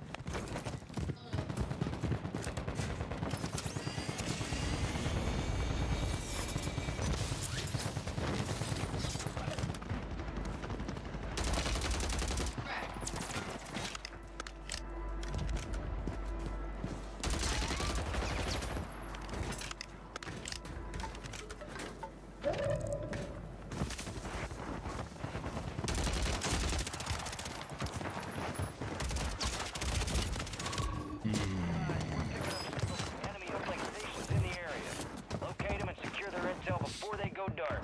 Enemy uplink stations in the area. Locate them and secure their intel before they go dark.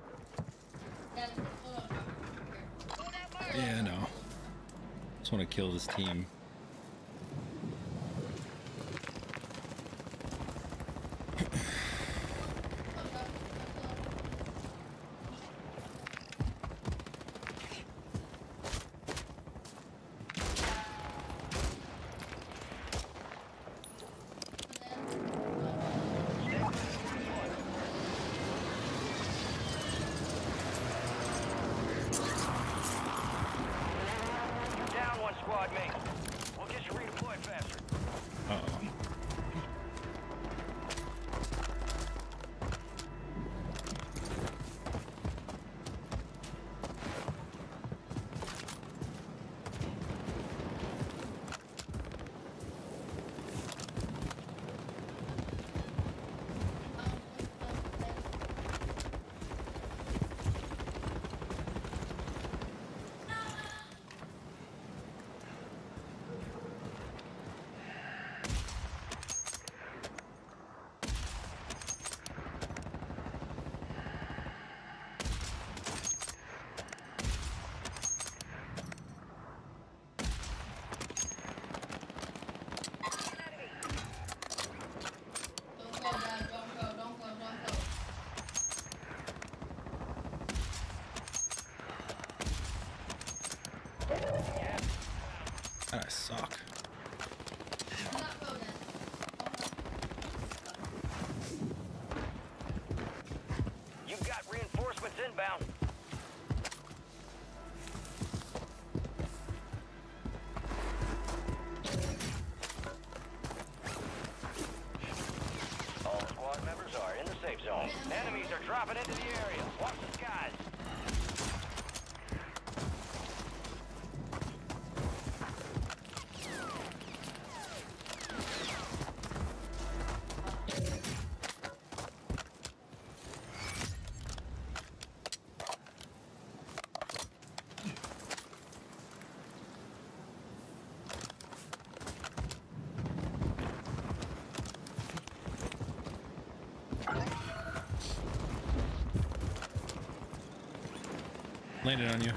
Yeah, no. Just want to kill this team. You're down one squad mate. We'll get you redeployed faster. Uh-oh. Don't go, Dad. Don't go. Don't go. Don't go. I suck. Do not go, Dad. You've got reinforcements inbound. All squad members are in the safe zone. Enemies are dropping into the area. Watch the skies. Landed on you.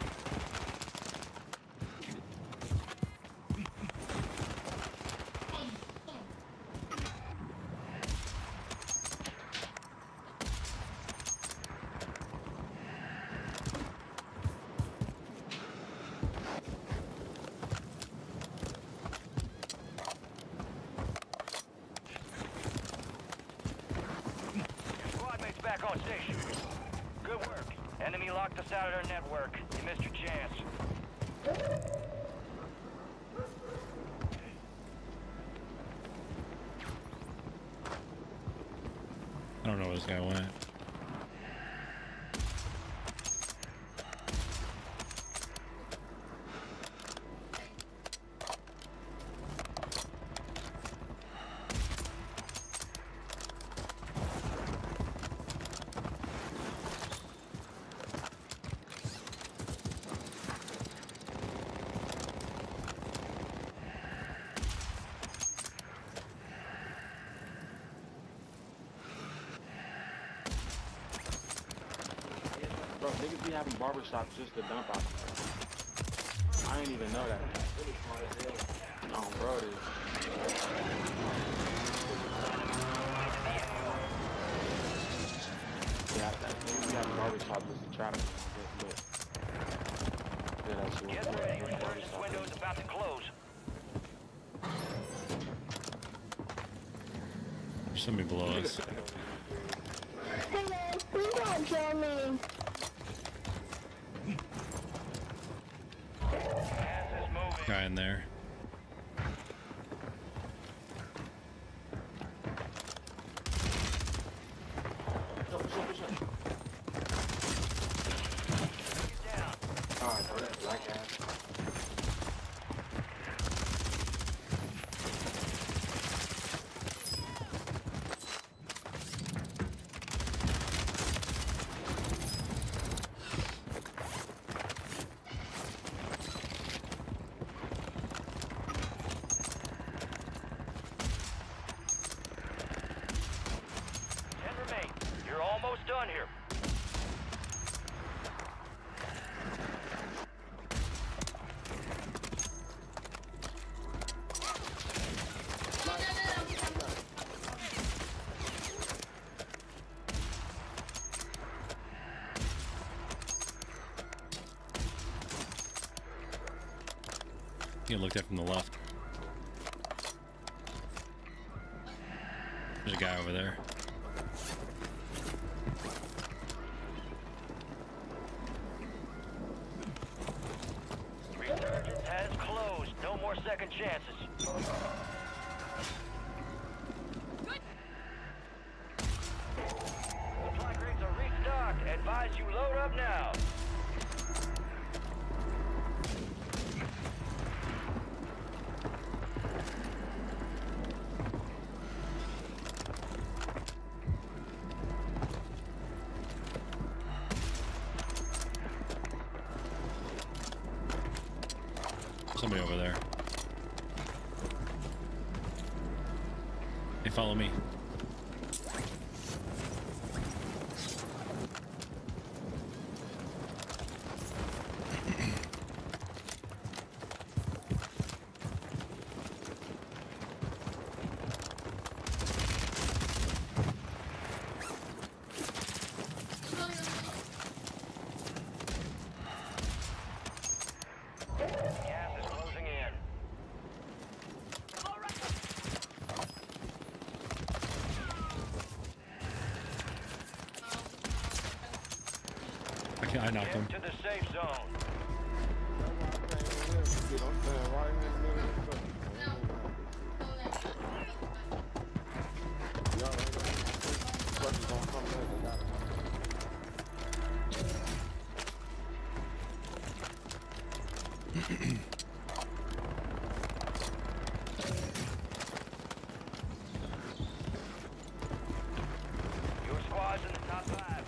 Squad mate's back on station. Good work. Enemy locked us out of their network. You missed your chance. I don't know where this guy went. niggas be having barbershops just to dump out. I didn't even know that. No, bro, it is. Yeah, that niggas be having barbershops just to try to get lit. Yeah, that's what Get ready, resurgence window is about to close. There's somebody below us. Hey guys, please don't kill me. Guy in there. Alright, bro, that's black ass. Ten remain. You're almost done here. You looked at from the left. There's a guy over there. Resurgence has closed. No more second chances. Supply crates are restocked. Advise you load up now. Somebody over there. Hey, follow me. Gas is closing in. Okay, I knocked him. Get to the safe zone. Your squad's in the top five.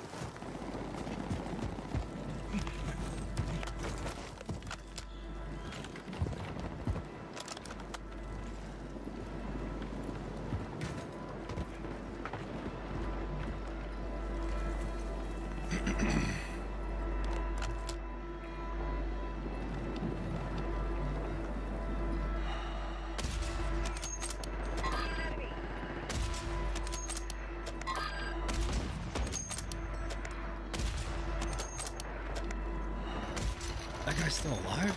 That guy's still alive?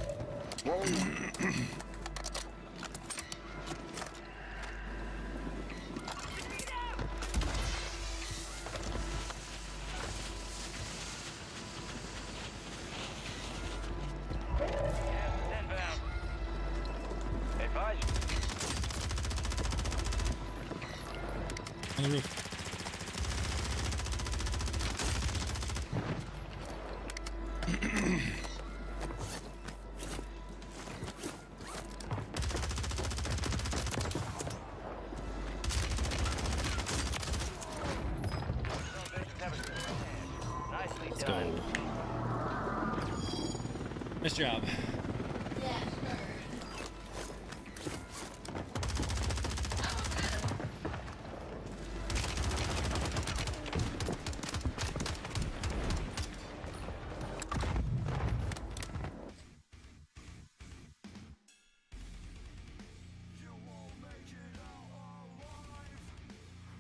Inbound. Advise you. On the roof. Nicely Let's done. go. Nice job. Yeah, sure.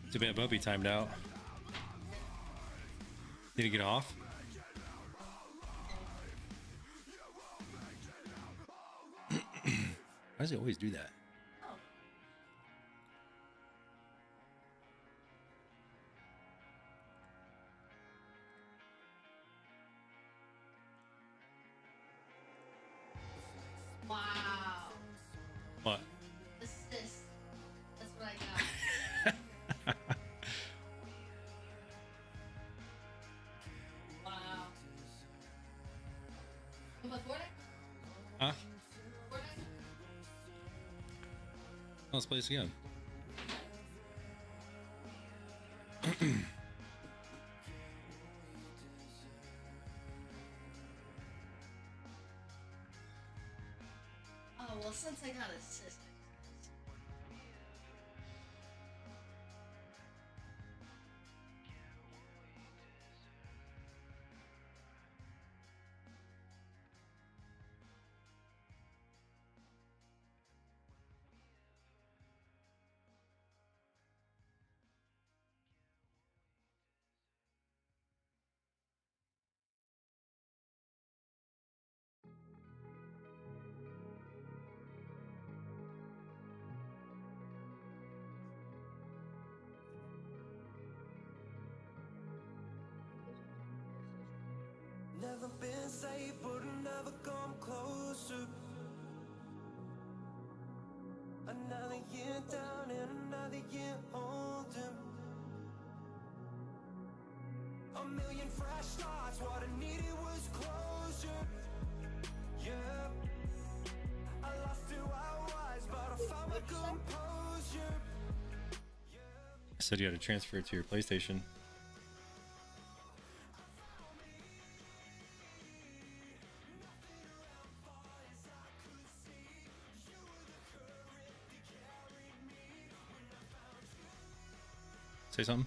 Too bad Bubby timed out. Did he get off? Why does he always do that? Wow. What? Assist. That's what I got. Wow. You play Fortnite? Huh? Fortnite? Let's play this again. Oh, well, since I got assist. Never been safe, but never come closer. Another year down and another year older. A million fresh starts, what I needed was closure. Yeah, I lost who I was, but I found my composure. I said you had to transfer it to your PlayStation. Say something.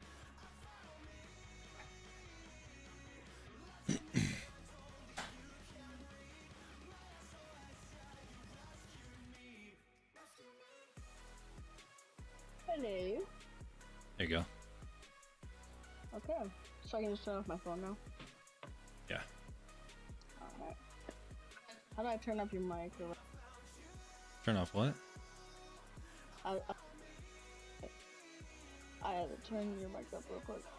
Hello. There you go. Okay. So I can just turn off my phone now? Yeah. Alright. How do I turn up your mic? Or... Turn off what? I, I, I had to turn your mic up real quick.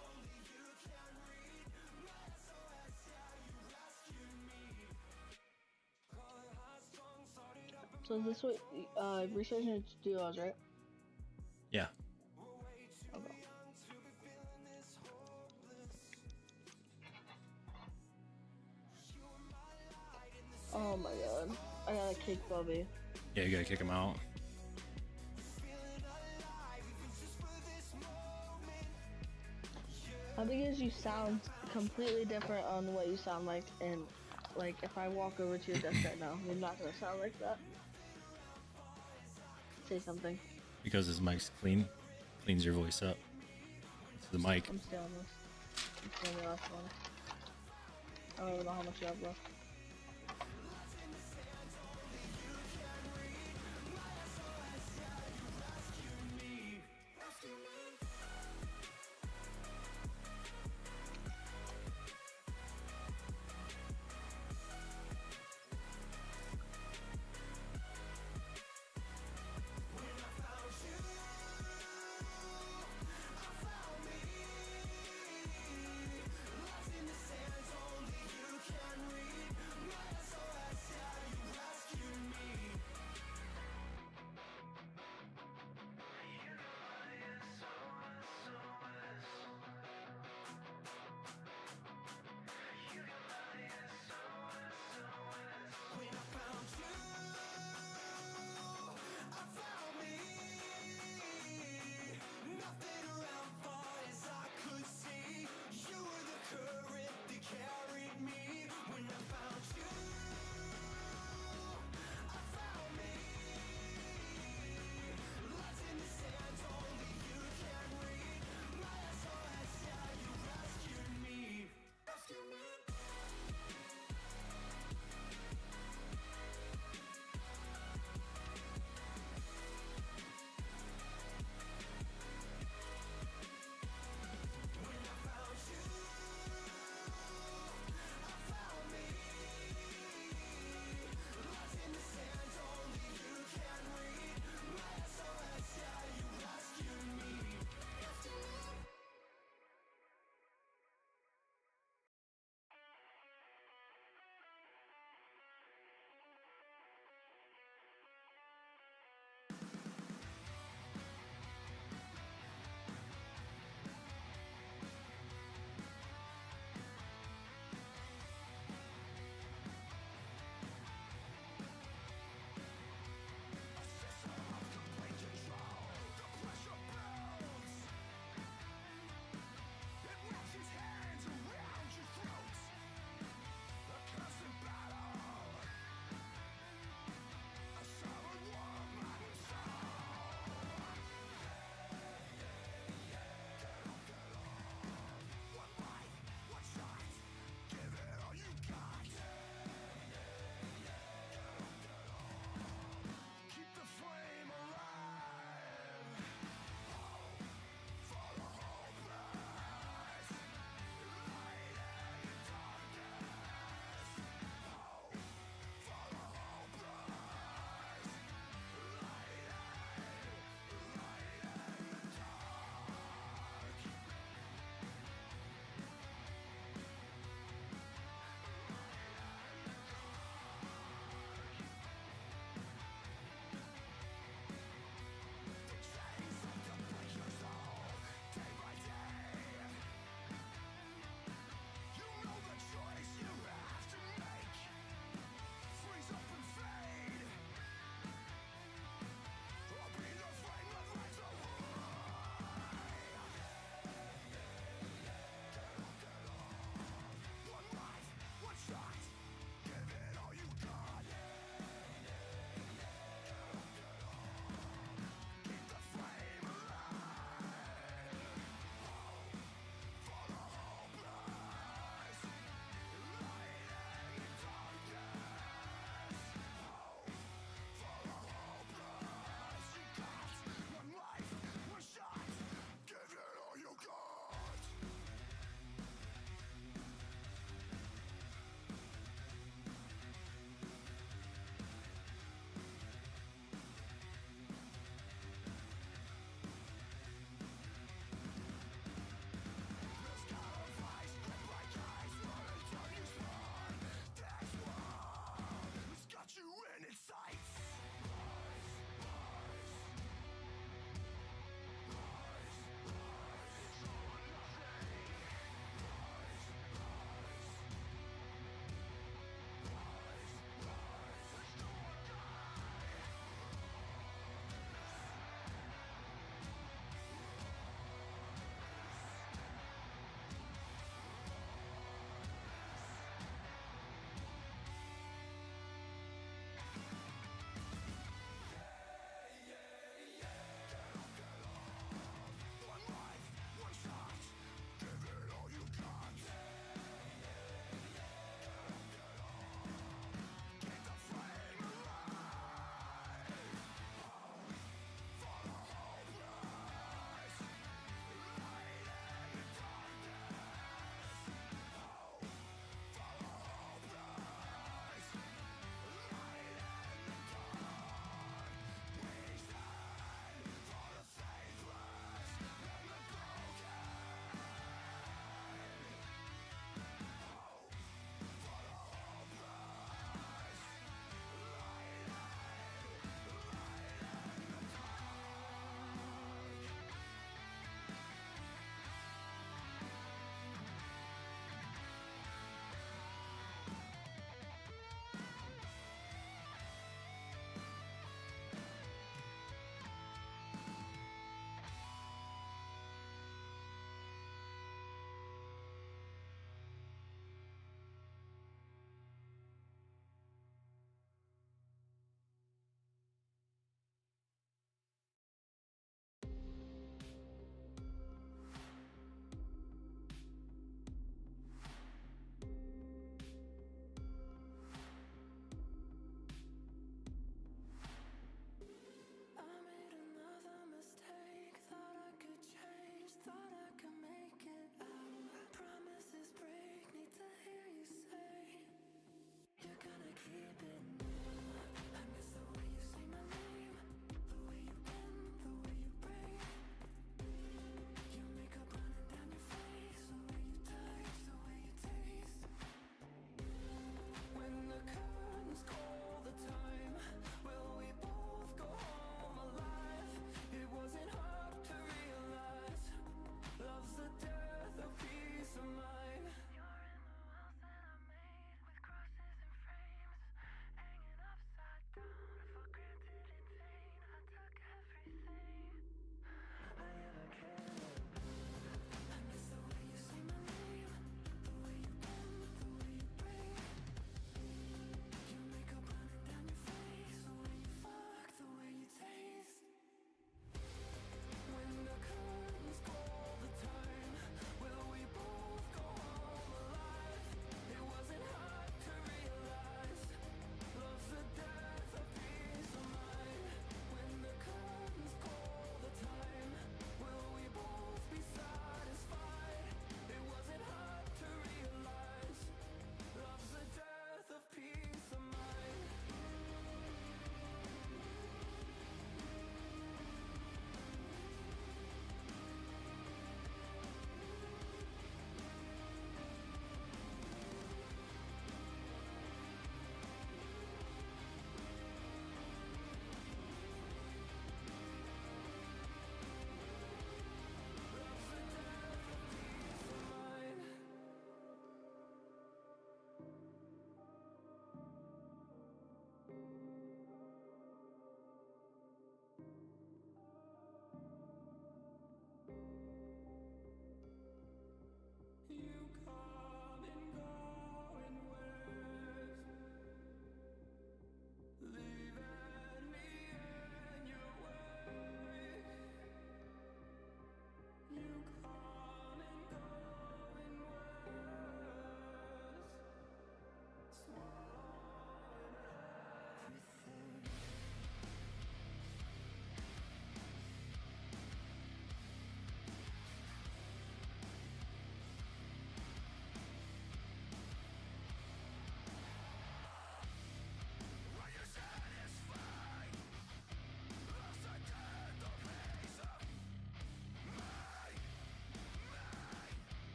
So is this what, uh, researching studios, right? Yeah. Okay. Oh my god. I gotta kick Bubby. Yeah, you gotta kick him out. How big is you sound completely different on what you sound like, and like if I walk over to your desk right now, you're not gonna sound like that. Say something. Because his mic's clean, cleans your voice up. It's the mic. I'm still on this. I'm still on the last one. I don't even know how much you have left.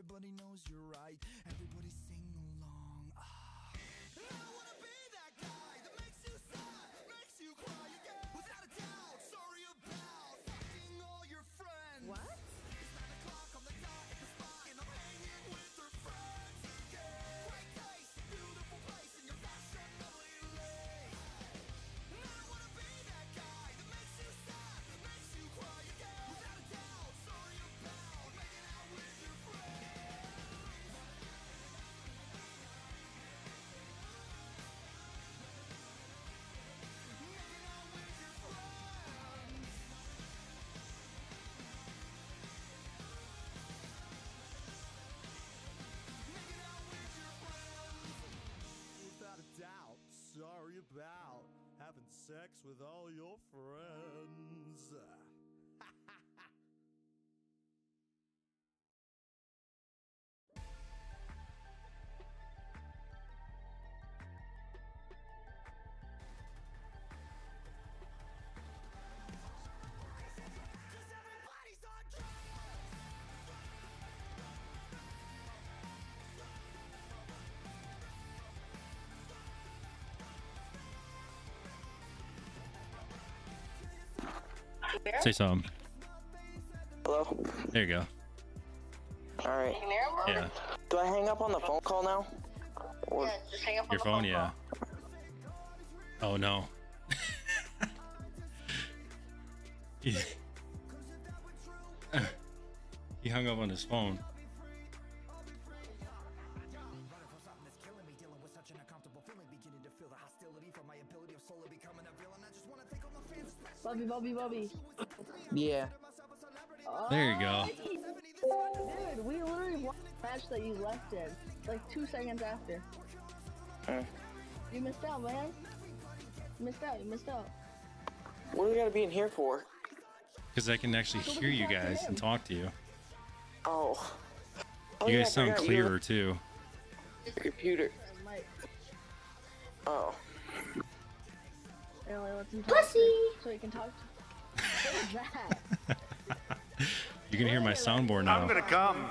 everybody knows you're right. Everybody sing along. Ah. I wanna be that guy that makes you sad, makes you cry again. Without a doubt, sorry about fucking all your friends. What? It's nine o'clock on the dot at the spot, and I'm hanging with her friends again. Great taste, beautiful place, and your fashionably late. I wanna be that guy that makes you sad, makes you cry again. Without a doubt, sorry about making out with your friends. Making out with your friends. Making out with your friends. Without a doubt, sorry about having sex with all your friends. Say something. Hello? There you go. Alright. Yeah. Do I hang up on the phone call now? Or Yeah, just hang up on Your the phone, yeah. Oh no. he, he hung up on his phone. Bobby, Bobby, Bobby. Yeah. There you go. Dude, we literally won the match that you left in. Like two seconds after. Mm. You missed out, man. You missed out, you missed out. What do we gotta be in here for? Because I can actually So we hear can you talk to guys him. and talk to you. Oh. Oh, You yeah, guys I sound forgot, clearer you're- too. Your computer. Mike. Oh. Anyway, let's talk Pussy! So you can talk to. What is that? You can hear my soundboard now. I'm gonna come.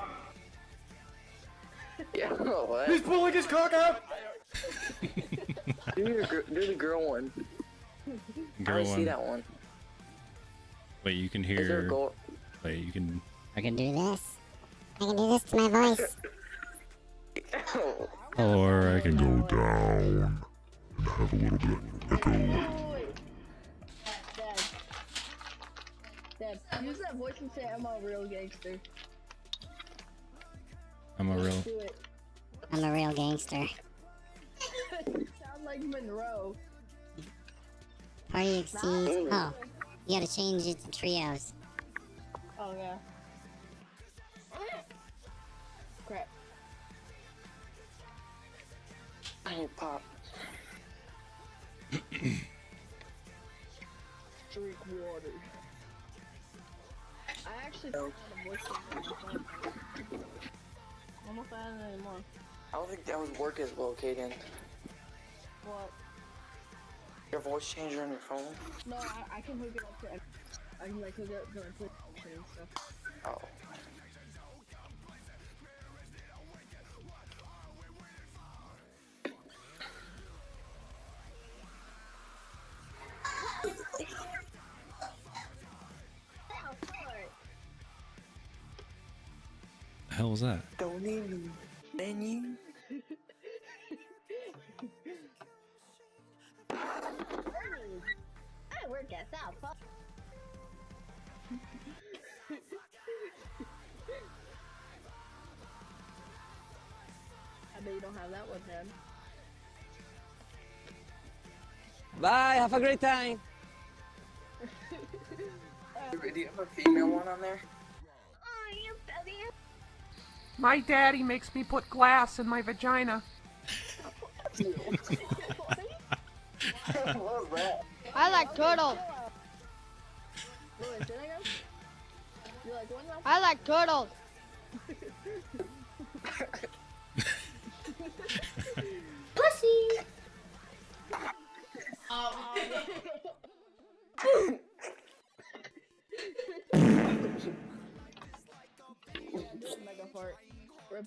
Yeah, what? He's pulling his cock out. do, your, gr- do the girl one. Girl I see one. that one. Wait, you can Is there a hear. goal? Wait, you can. I can do this. I can do this to my voice. Or I can Go down and have a little bit of echo. Dad. Dad, use that voice and say I'm a real gangster. I'm a real. Do it. I'm a real gangster. Sound like Monroe. Party exceeds. Oh, you gotta change it to trios. Oh yeah. Crap. I need pop. Drink water. I actually found a voice changer. I'm not finding it anymore. I don't think that would work as well, Kaden. What? Your voice changer on your phone? No, I, I can hook it up to. I can like hook it up to my PlayStation and stuff. Oh. The hell was that? Don't need me. Menu. I work at that fuck. I bet you don't have that one then. Bye, have a great time. Do you have a female one on there? Oh, you baby. My daddy makes me put glass in my vagina. What was that? I like turtles. Louis, did I go? You like one last? I like turtles. Pussy. Mega fart.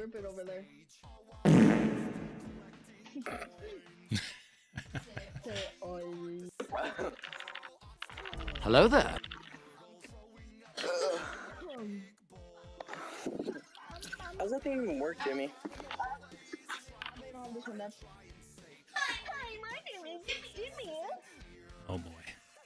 rip it over there. Hello there. How's that thing even work, Jimmy? Hi, my name is Jimmy. Oh boy.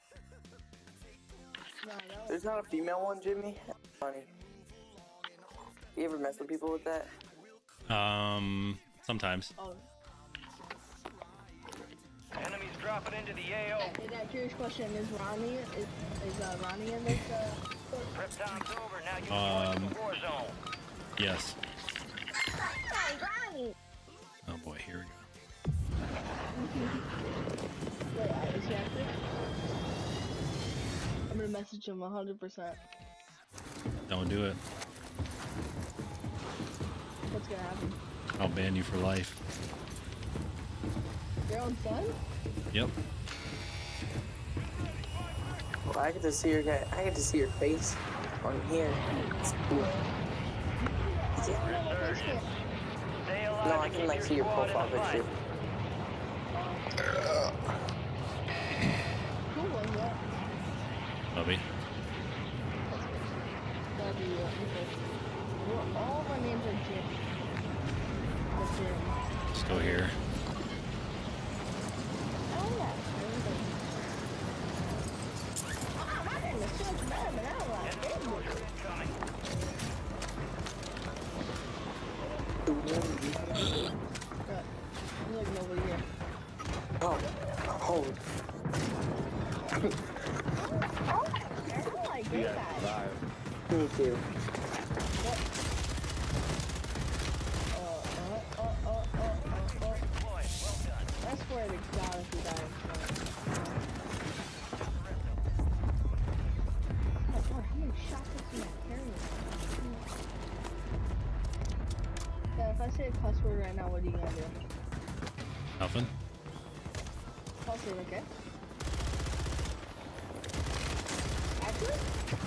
There's not a female one, Jimmy? Funny. You ever mess with people with that? Um, sometimes. Oh. Enemies dropping into the A O. Hey, that curious question, is Ronnie, is, is uh, Ronnie in this, uh... Prep time's over, now you Um, join the war zone. Yes. Hey, Ronnie! Oh boy, here we go. Wait, uh, is he active? I'm gonna message him one hundred percent. Don't do it. What's gonna happen? I'll ban you for life. Your own son? Yep. Well, I get to see your guy. I get to see your face on here. It's cool. No, I can like see your profile picture. Who was that? Bubby. W. Well, all of our names are Jim. But Jim. Let's go here. Oh yeah. Oh, my name is so much better than I was. There's like nobody here. Oh, oh. Oh, I like this guy. Me too. Uh, uh, uh, uh, uh, uh, uh. I swear to God if you die. Oh my God, how many shots is he carrying? Yeah, if I say a cuss word right now, what are you gonna do? Nothing. I'll say it, okay? Actually?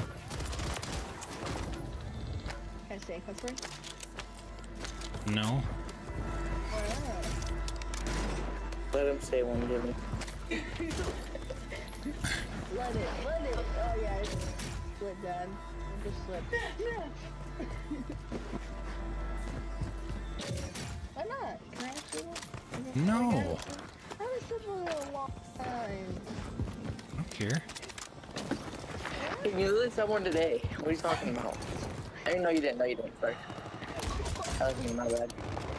Can I say a cuss word? No. Alright. Let him say one, Jimmy. Let it, let it. Oh yeah, it's slip, Dad. It just slipped. Why not? Can I actually? No. I haven't slept for a long time. I don't care. Hey, you literally said one today. What are you talking about? I didn't know you didn't know you didn't. Sorry. That was me, my bad.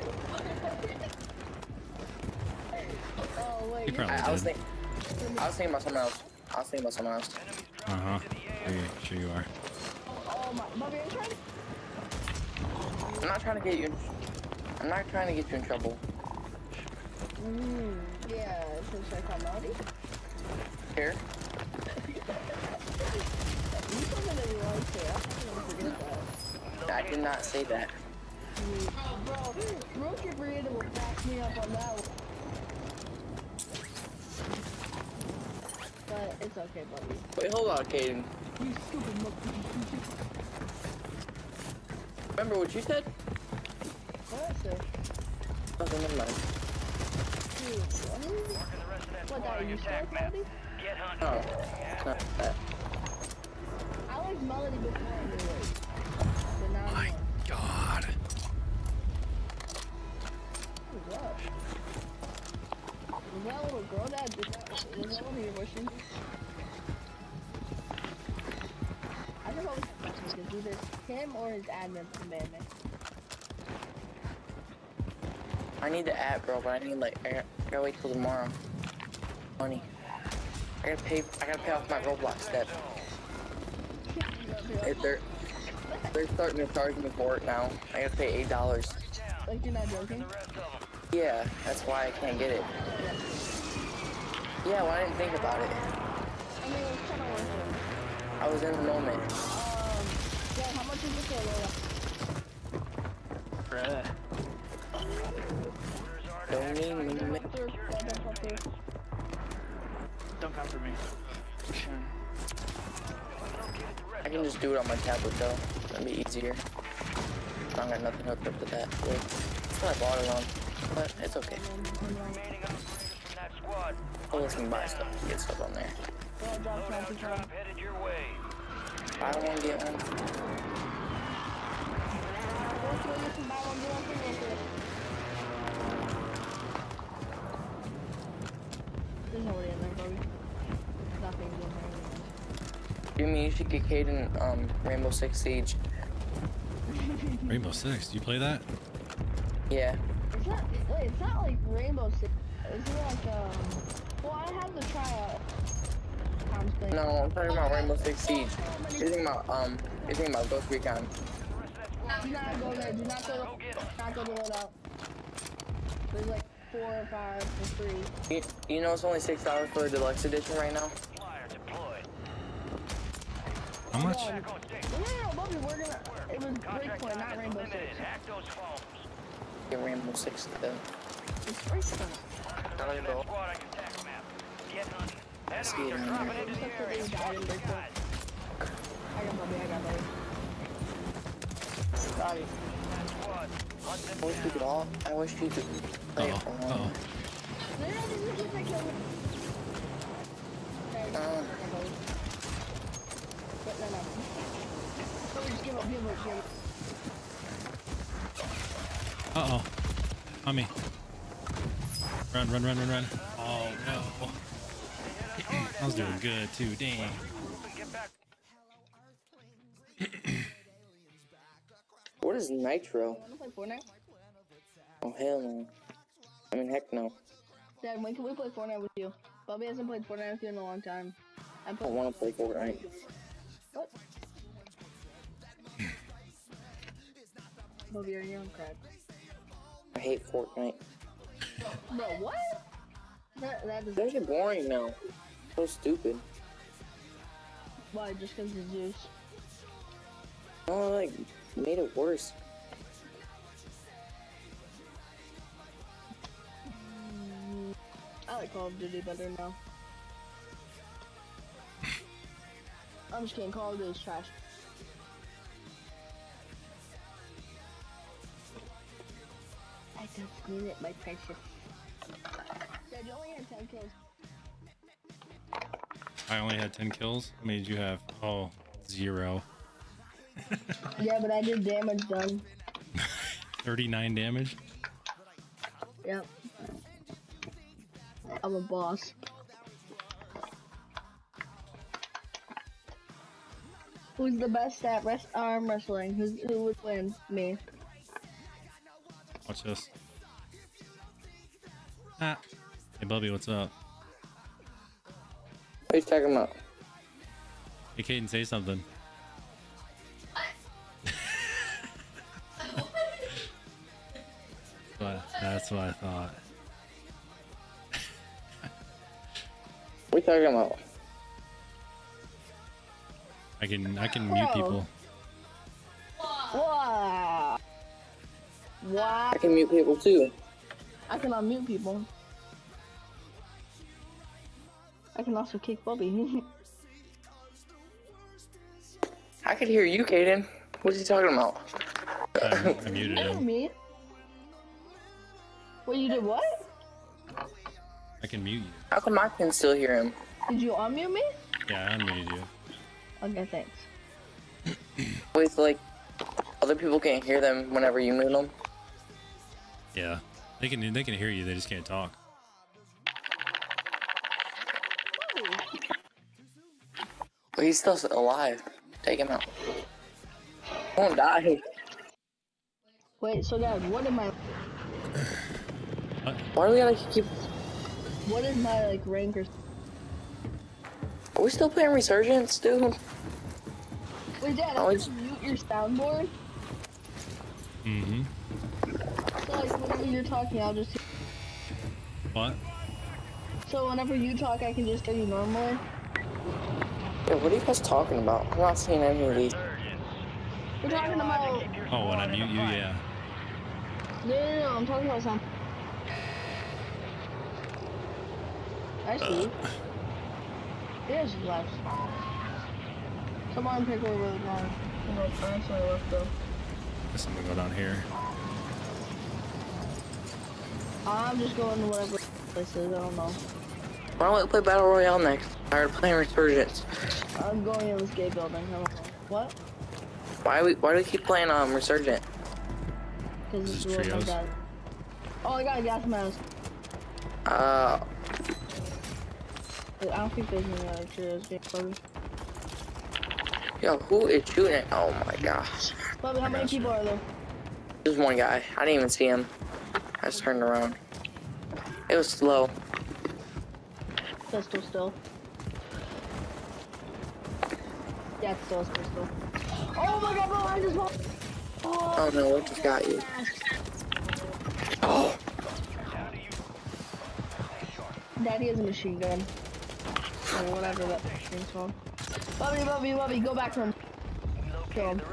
Oh wait. You probably I, I was did. thinking. I was thinking about someone else. I was thinking about someone else. Uh huh. Sure, sure you are. Oh my, Bobby, are you trying to? I'm not trying to get you. In, I'm not trying to get you in trouble. Mmm. Yeah. Should I call Melody? Here. You told me that you liked it. I'm not gonna forget that. I did not say that. Bro, Rookie Breeder will back me up on that one. But it's okay, buddy. Wait, hold on, Caden. You stupid monkey. Remember what you said? What I said? Okay, never mind. Dude, what? What, that you said, Melody? No, it's not that. I liked Melody before anyway. But now My God. Who's that? Was that a little girl that did that? Was that one of your wishes? I think I was because either him or his admin command me. I need the app, bro, but I need like I gotta, I gotta wait till tomorrow. Money. I gotta pay. I gotta pay off my Roblox debt. If they're they're starting to charge me for it now. I gotta pay eight dollars. Like you're not joking? Yeah, that's why I can't get it. Yeah, well I didn't think about it. I mean, it was kind of worth it. I was in the moment. Um, yeah, how much is it for Lola? Bruh. Don't need me. Don't come for me. I can just do it on my tablet though. That'd be easier. I don't got nothing hooked up to that. Well, it's my bought it on, but it's okay. Remaining operators from that squad. I'll let me buy stuff, get stuff on there. Loadout drop headed your way. I don't want to get one. There's nobody in there, Bobby. Nothing's in there. You mean you should get Caden um Rainbow Six Siege? Rainbow Six, do you play that? Yeah. It's not, wait, it's not like Rainbow Six. It's like, um, well, I have the tryout. Tom's playing. No, I'm talking about Rainbow Six Siege. You're thinking about, um, you're thinking about Ghost Recon. Do not go there. Do not go. Do not go to loadout. There's like four or five for free. You, you know it's only six dollars for a deluxe edition right now? How much? No, no, no, Bobby, we're gonna. It was Breakpoint, not Rainbow Six. Get Rainbow Six though. It's Breakpoint. Let's get in there. I got Bobby, I got Bobby. Sorry. I wish we could all. I wish you could play it for Uh one. oh. Uh, But no, no. So we just give up, give up, give up. Uh oh. On me. Run, run, run, run, run. Oh no. I was doing good too, dang. what is Nitro? Wanna play Fortnite? Oh hell no. I mean heck no. Dad, when can we play Fortnite with you? Bobby hasn't played Fortnite with you in a long time. I I put. want to play Fortnite. What? Bobby, are you on crack? I hate Fortnite. Bro, what? That, that is. Those are boring now. So stupid. Why? Just because of Zeus? Oh, like made it worse. Mm, I like Call of Duty better now. I'm just kidding. Call of Duty's trash. I just need it, my precious. Dad, you only had ten kills. I only had ten kills. How many did you have? Oh, zero. Yeah, but I did damage done. thirty-nine damage? Yep. I'm a boss. Who's the best at rest arm wrestling? Who's, who would win? Me. Watch this. Ah. Hey, Bubby, what's up? What are you talking about? Hey, Caden, say something. But that's what I thought. What are you talking about? I can I can mute people. Wow. Wow. I can mute people too. I can unmute people. I can also kick Bobby. I could hear you, Caden. What's he talking about? I, I muted him. Me? What, you did what? I can mute you. How come I can still hear him? Did you unmute me? Yeah, I unmuted you. Okay, thanks. Wait, so like, other people can't hear them whenever you mute them? Yeah, they can they can hear you. They just can't talk. But he's still alive. Take him out. Don't die. Wait, so guys, what am I? Why do we gotta keep? What is my like rank or? Are we still playing Resurgence, dude? Wait, Dad, Oh, I it's- can mute your soundboard. Mm-hmm. So like whenever you're talking, I'll just. What? So whenever you talk, I can just hear you normally. Yeah, what are you guys talking about? I'm not seeing any of these. We're talking about. Oh, when I mute you, yeah. No, no, no, I'm talking about something. I see. It is left. Come on, pick where we're going. I'm actually left though. guess I'm gonna go down here. I'm just going to whatever places. I don't know. Why don't we play Battle Royale next? Tired of playing Resurgence. I'm going in this gay building. I don't know. What? Why we why do we keep playing um Resurgent? Because This it's is real like trios. that. Oh, I got a gas mask. Uh I don't think there's any other trios game building. yo, who is shooting it? Oh my gosh. Bobby, how many people are there? There's one guy. I didn't even see him. I just turned around. It was slow. Pistol still. Yeah, it's still a pistol. Oh my god, bro, I just walked. Oh, Oh no, what just got you? Oh, Daddy has a machine gun. Or whatever that thing's called. Bobby, Bobby, Bobby, go back to him. Kill him.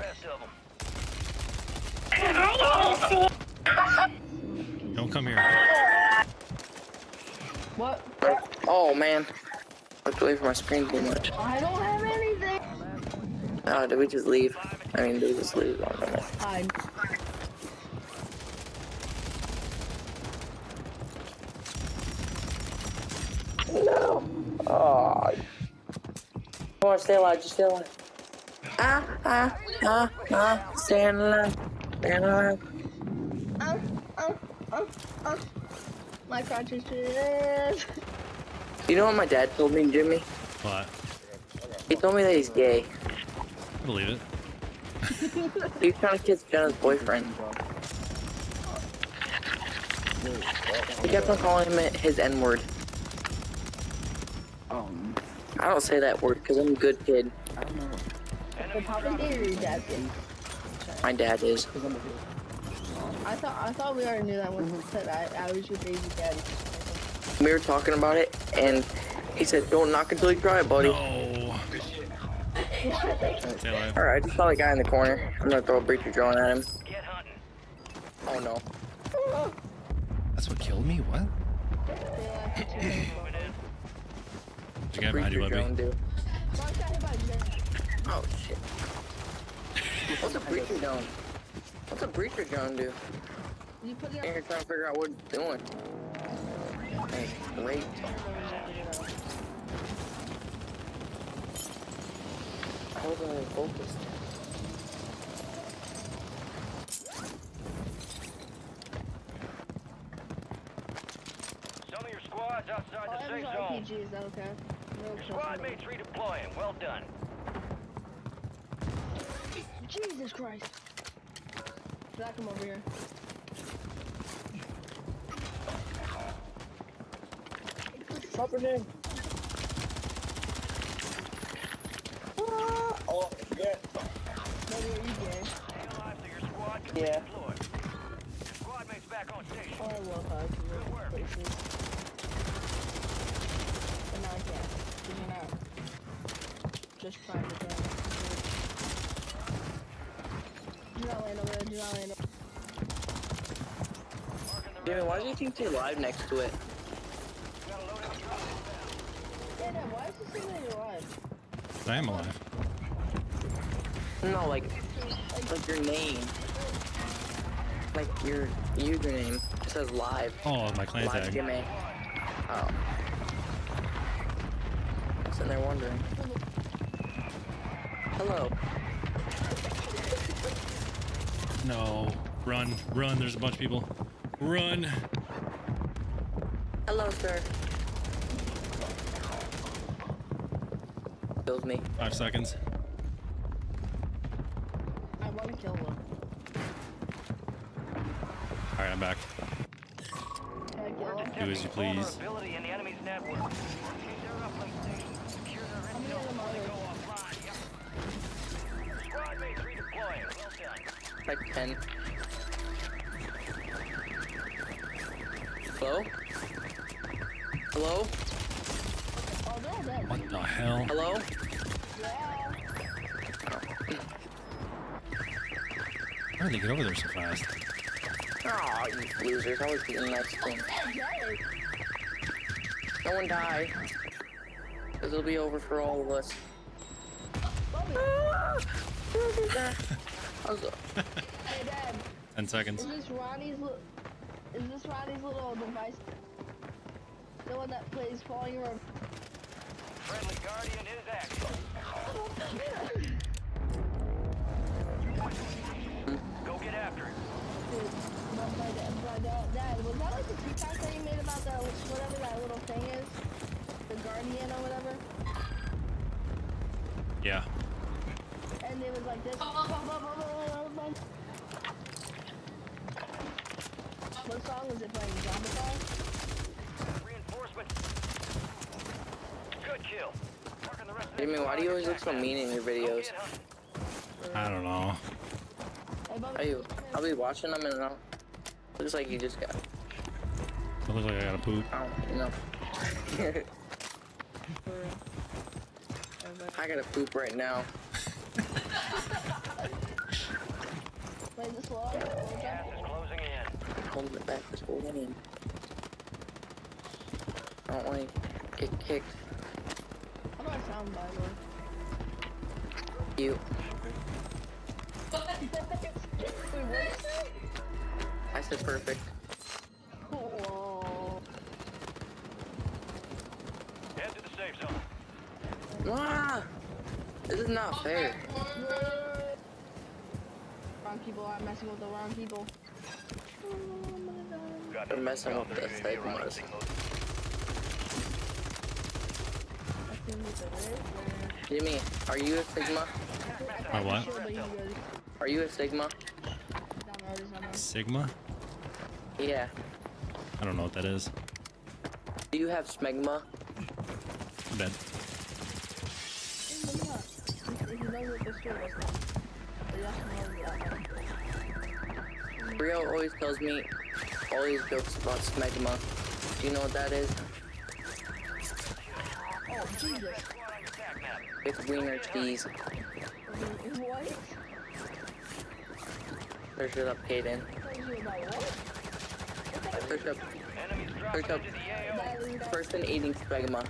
Don't come here. What? oh man. Looked away from my screen too much. I don't have anything. Oh, did we just leave? I mean, did we just leave? I don't know. Fine. No. Oh. Come on, stay alive. Just stay alive. Ah, ah, ah, ah. Staying alive. Staying alive. Oh, oh, oh, oh. My crotch is just... You know what my dad told me, Jimmy? What? He told me that he's gay. I believe it. He's trying to kiss Jenna's boyfriend. He kept on calling him his N-word. Um, I don't say that word because I'm a good kid. I don't know. The Papa's gay or your dad's gay? My dad is. I thought I thought we already knew that when he said I, I was your baby daddy. We were talking about it, and he said, "Don't knock until you try it, buddy." No. Stay alive. All right, I just saw the guy in the corner. I'm gonna throw a breacher drone at him. Oh no. That's what killed me? What? Did you get behind you, Breacher drone Bubby? do? Oh shit. What's a breacher drone? What's a breacher drone do? You put And you're trying to figure out what it's doing. Hey, great. Hold on, focus. Some of your squads outside Oh, the safe R zone. P G, is that okay? No Your squad mates redeploying. Well done. Jesus Christ. Should I come over here? Proper name. Oh, yeah. Maybe are you gay? Yeah. Squad mates back on station. Oh, I love how I can live places. But now I can't. Because you're not just trying to go. Do not land over there, do not land over Jimmy, why do you think you're live next to it? Yeah, no, why is this thing that you're alive? I am alive. No, like, like your name. Like your username. It says live. Oh, my clan live tag. Jimmy. Oh. I was sitting there wondering. Hello. No. Run. Run. There's a bunch of people. Run. Hello, sir. Kills me. Five seconds. I want to kill them. Alright, I'm back. Can I kill them? Do as you please. Vulnerability in the enemy's network. Change their uplink stations. Secure their How many of them are there? go offline. Yep. Squad mates redeploying. Well done. Like ten. Hello? Hello? Oh, they're all dead. What the hell? Hello? Yeah. How did they get over there so fast? Aw, you losers. I was getting that skin. No one die. Because it'll be over for all of us. I was, Hey, Dad. Ten seconds. Is this Ronnie's little? Is this Ronnie's little device? The one that plays Falling Road. Friendly Guardian is active. Go get after it. Dude, my, my, dad, my dad, dad, was that like the TikTok that you made about that, whatever that little thing is? The Guardian or whatever? Yeah. And it was like this. What song was it playing? Zombicide? Reinforcement. Good kill. Marking the rest of Jimmy, why do you always look so mean in your videos? I don't know. Are you? I'll be watching them and I'll, looks like you just got. It looks like I gotta poop. I don't know. I gotta poop right now. Wait, this log? Gas is closing in. Holding it back this whole game. I don't want to get kicked. How do I sound, by the way? You. Wait, what did you say? I said perfect. Oh. Head to the safe zone. Ah! This is not fair. Wrong people are messing with the wrong people. They're messing with the Sigmas. Jimmy, are you a Sigma? My what? Are you a Sigma? Sigma? Yeah. I don't know what that is. Do you have smegma? Bed. Rio always tells me all these jokes about smegma. Do you know what that is? Oh, Jesus. It's wiener cheese. What? Search it up, Kaden. Search up. Search up. Person eating smegma.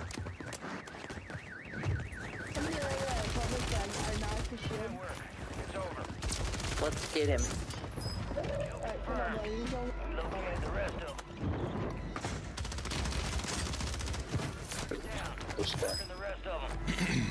Let's get him. Locate the rest of them. Marking the rest of them.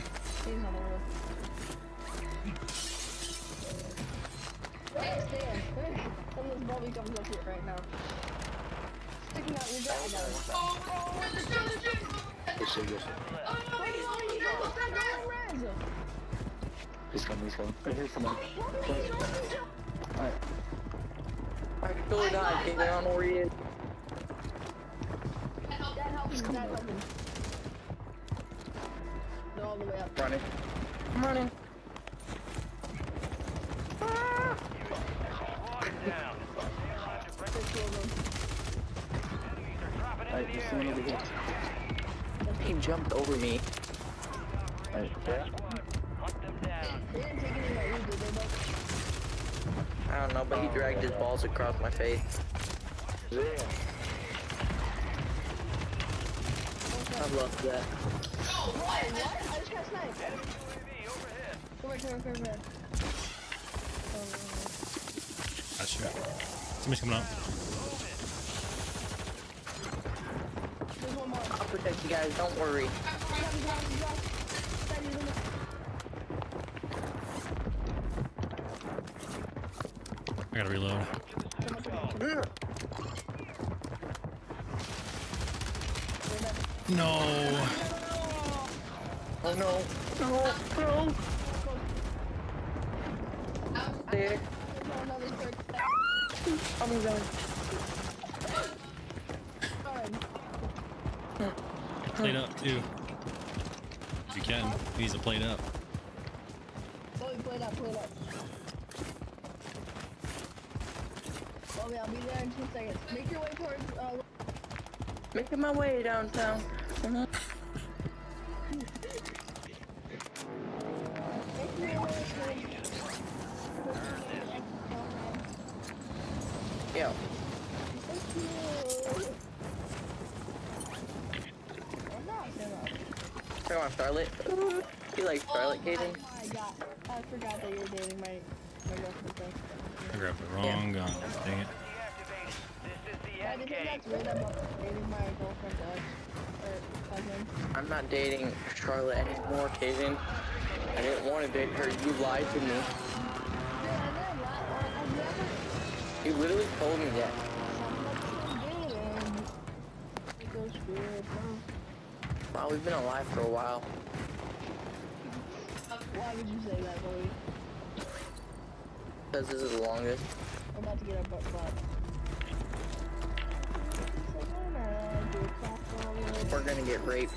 Hey, Stan. Some of this Bobby comes up here right now. Sticking out your dad now. Oh, Yes, sir, yes, sir. He's coming, he's coming. Right here, someone. Alright. I can totally die, Kaden. I don't know where he is. Dad, help me. Dad, help me. They're all the way up. Running. I'm running. Alright, there's someone over here. He jumped over me. Alright, yeah. They didn't take any of my loot, did they, Buck? I don't know, but he dragged his balls across my face. Yeah. I love that. Oh, what? What? I just got sniped. Come here, come here, come here. That's true. Somebody's coming up. There's one more. I'll protect you guys, don't worry. I gotta reload. No. Oh no. No, no. There. I'm going. Plate up too. If you can, he needs to plate up. Oh, you plate up, plate up. Bobby, I'll be there in two seconds. Make your way towards, uh... Making my way downtown. Mm-hmm. Yo. Come on, Charlotte. You like Charlotte, Kaden? Oh my god. I forgot that you're dating my, my girlfriend. I grabbed the wrong gun. Dang it. I think that's weird about dating my girlfriend's ex or cousin. I'm not dating Charlotte anymore, Kaden. I didn't want to date her. You lied to me. You literally told me that. Wow, we've been alive for a while. Why would you say that, Chloe? Because this is the longest. I'm about to get our butt clapped. We're gonna get raped.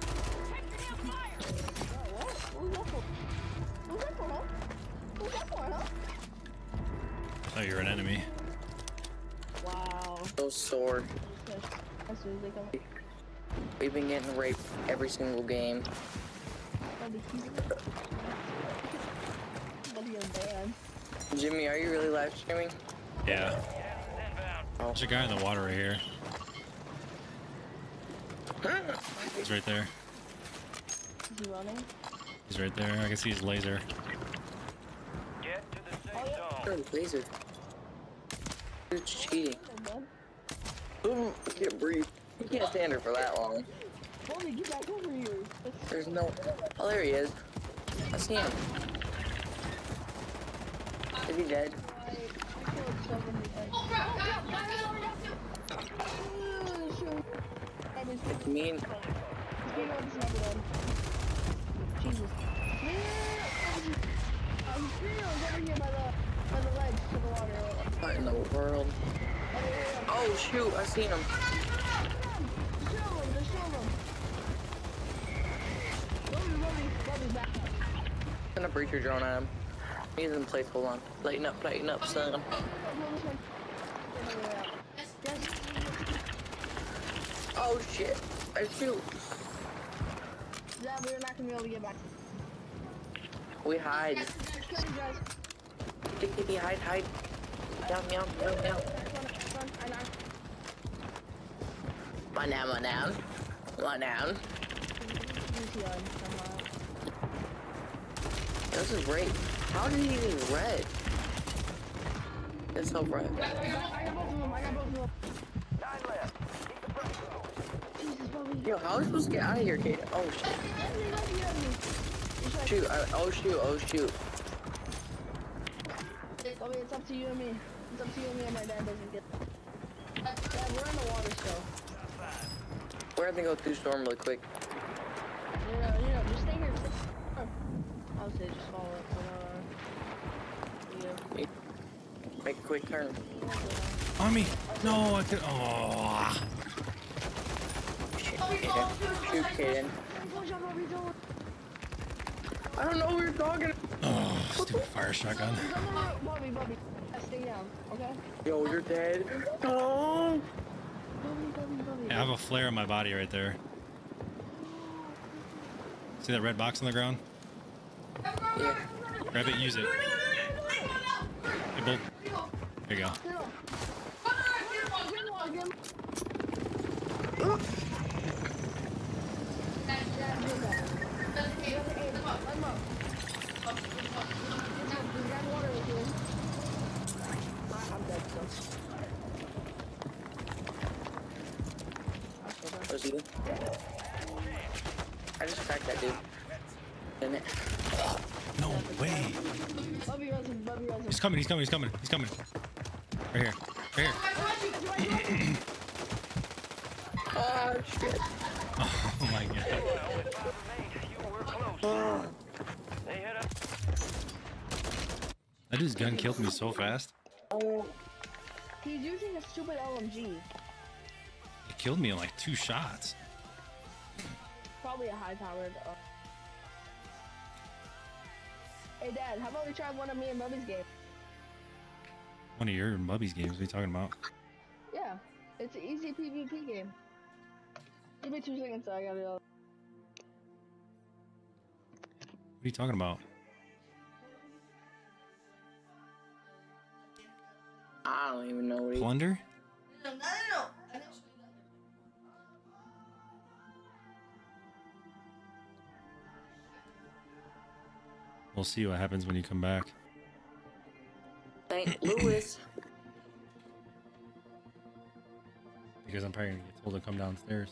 I thought you were an enemy. Wow. So sore. As soon as they come. We've been getting raped every single game. Jimmy, are you really live streaming? Yeah. There's a guy in the water right here. He's right there. Is he running? He's right there. I can see his laser. Get to the safe zone. Oh, laser. You're cheating. Boom, can't breathe. You can't stand her for that long. Bobby, get back over here. There's no. Oh, there he is. I see him. Is he dead? Mean. Jesus. I'm over here by the by the ledge to the water. What in the world? Oh shoot! I seen him. I'm gonna breach your drone at him. He's in place. Hold on. Lighten up, lighten up, son. Oh shit! I shoot. Yeah, but you're not gonna be able to get back. We hide. Kitty, kitty, hide, hide. Meow, meow, meow, meow. One down, one down. One down. This is great. How did he even red? It's so red. I got both of them. I got both of them. Nine left. Keep the pressure low. Yo, how are we supposed to get out of here, Kate? Oh shit. Shoot, I, oh shoot, oh shoot. Bobby, it's up to you and me. It's up to you and me and my dad doesn't get. Dad, we're in the water still. We're gonna go through storm really quick. You know, you know, just stay here. I would say just follow it. Yeah. Make a quick turn. On me! No, I could. Oh. Shit, Kaden. Shoot, Kaden. I don't know what you're talking. Oh, stupid fire shotgun. Bobby, Bobby, stay down, okay? Yo, you're dead. No. Yeah, I have a flare in my body right there. See that red box on the ground? Yeah. Grab it, use it. Hey, Bull. There you go. Was he? I just cracked that dude. Didn't it? No way. He's coming, he's coming, he's coming, he's coming. Right here. Right here. Oh shit. Oh my god. That dude's gun killed me so fast. Oh. He's using a stupid L M G. He killed me in like two shots. Probably a high-powered. Uh... Hey, Dad, how about we try one of me and Bubby's game? One of your and Bubby's games, what are you talking about? Yeah, it's an easy PvP game. Give me two seconds, so I gotta go. What are you talking about? I don't even know what he... Plunder? No, no, no. I know. We'll see what happens when you come back. Thank Saint Louis. Because I'm probably gonna get told to come downstairs.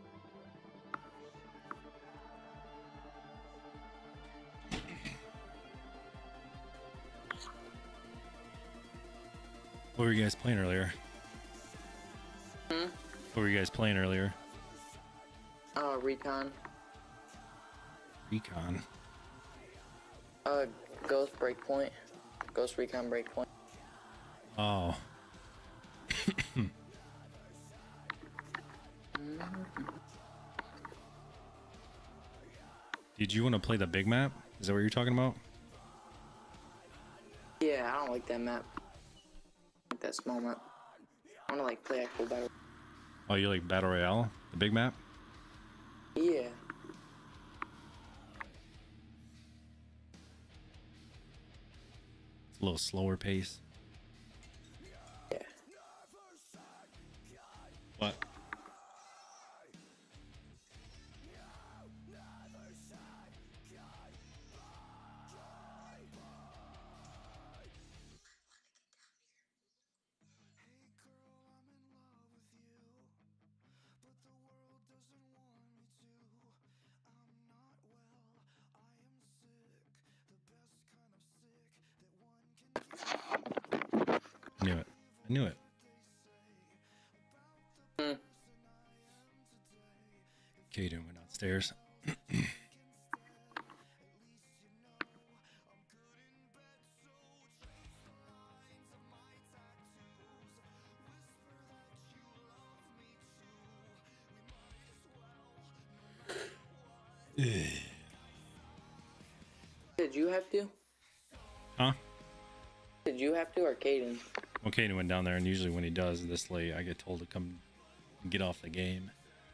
What were you guys playing earlier? Hmm? What were you guys playing earlier? Uh, Recon. Recon. Uh, Ghost Breakpoint. Ghost Recon Breakpoint. Oh. Did you want to play the big map? Is that what you're talking about? Yeah, I don't like that map. I like that small map. I want to like play actual battle. Oh, you like Battle Royale? The big map? Yeah. It's a little slower pace. Yeah. What? I knew it. I knew it. Hmm. Kaden went downstairs. Did you have to? Huh? Did you have to or Caden? Well, Kaden went down there, and usually when he does this late, I get told to come and get off the game.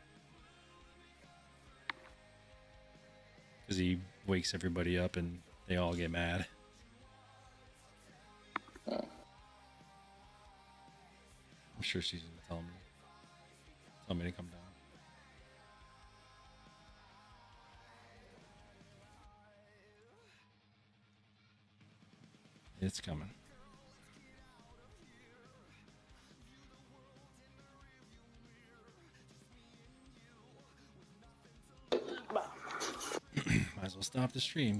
Because he wakes everybody up and they all get mad. Oh. I'm sure she's going to tell me. Tell me to come down. It's coming. Might as well stop the stream.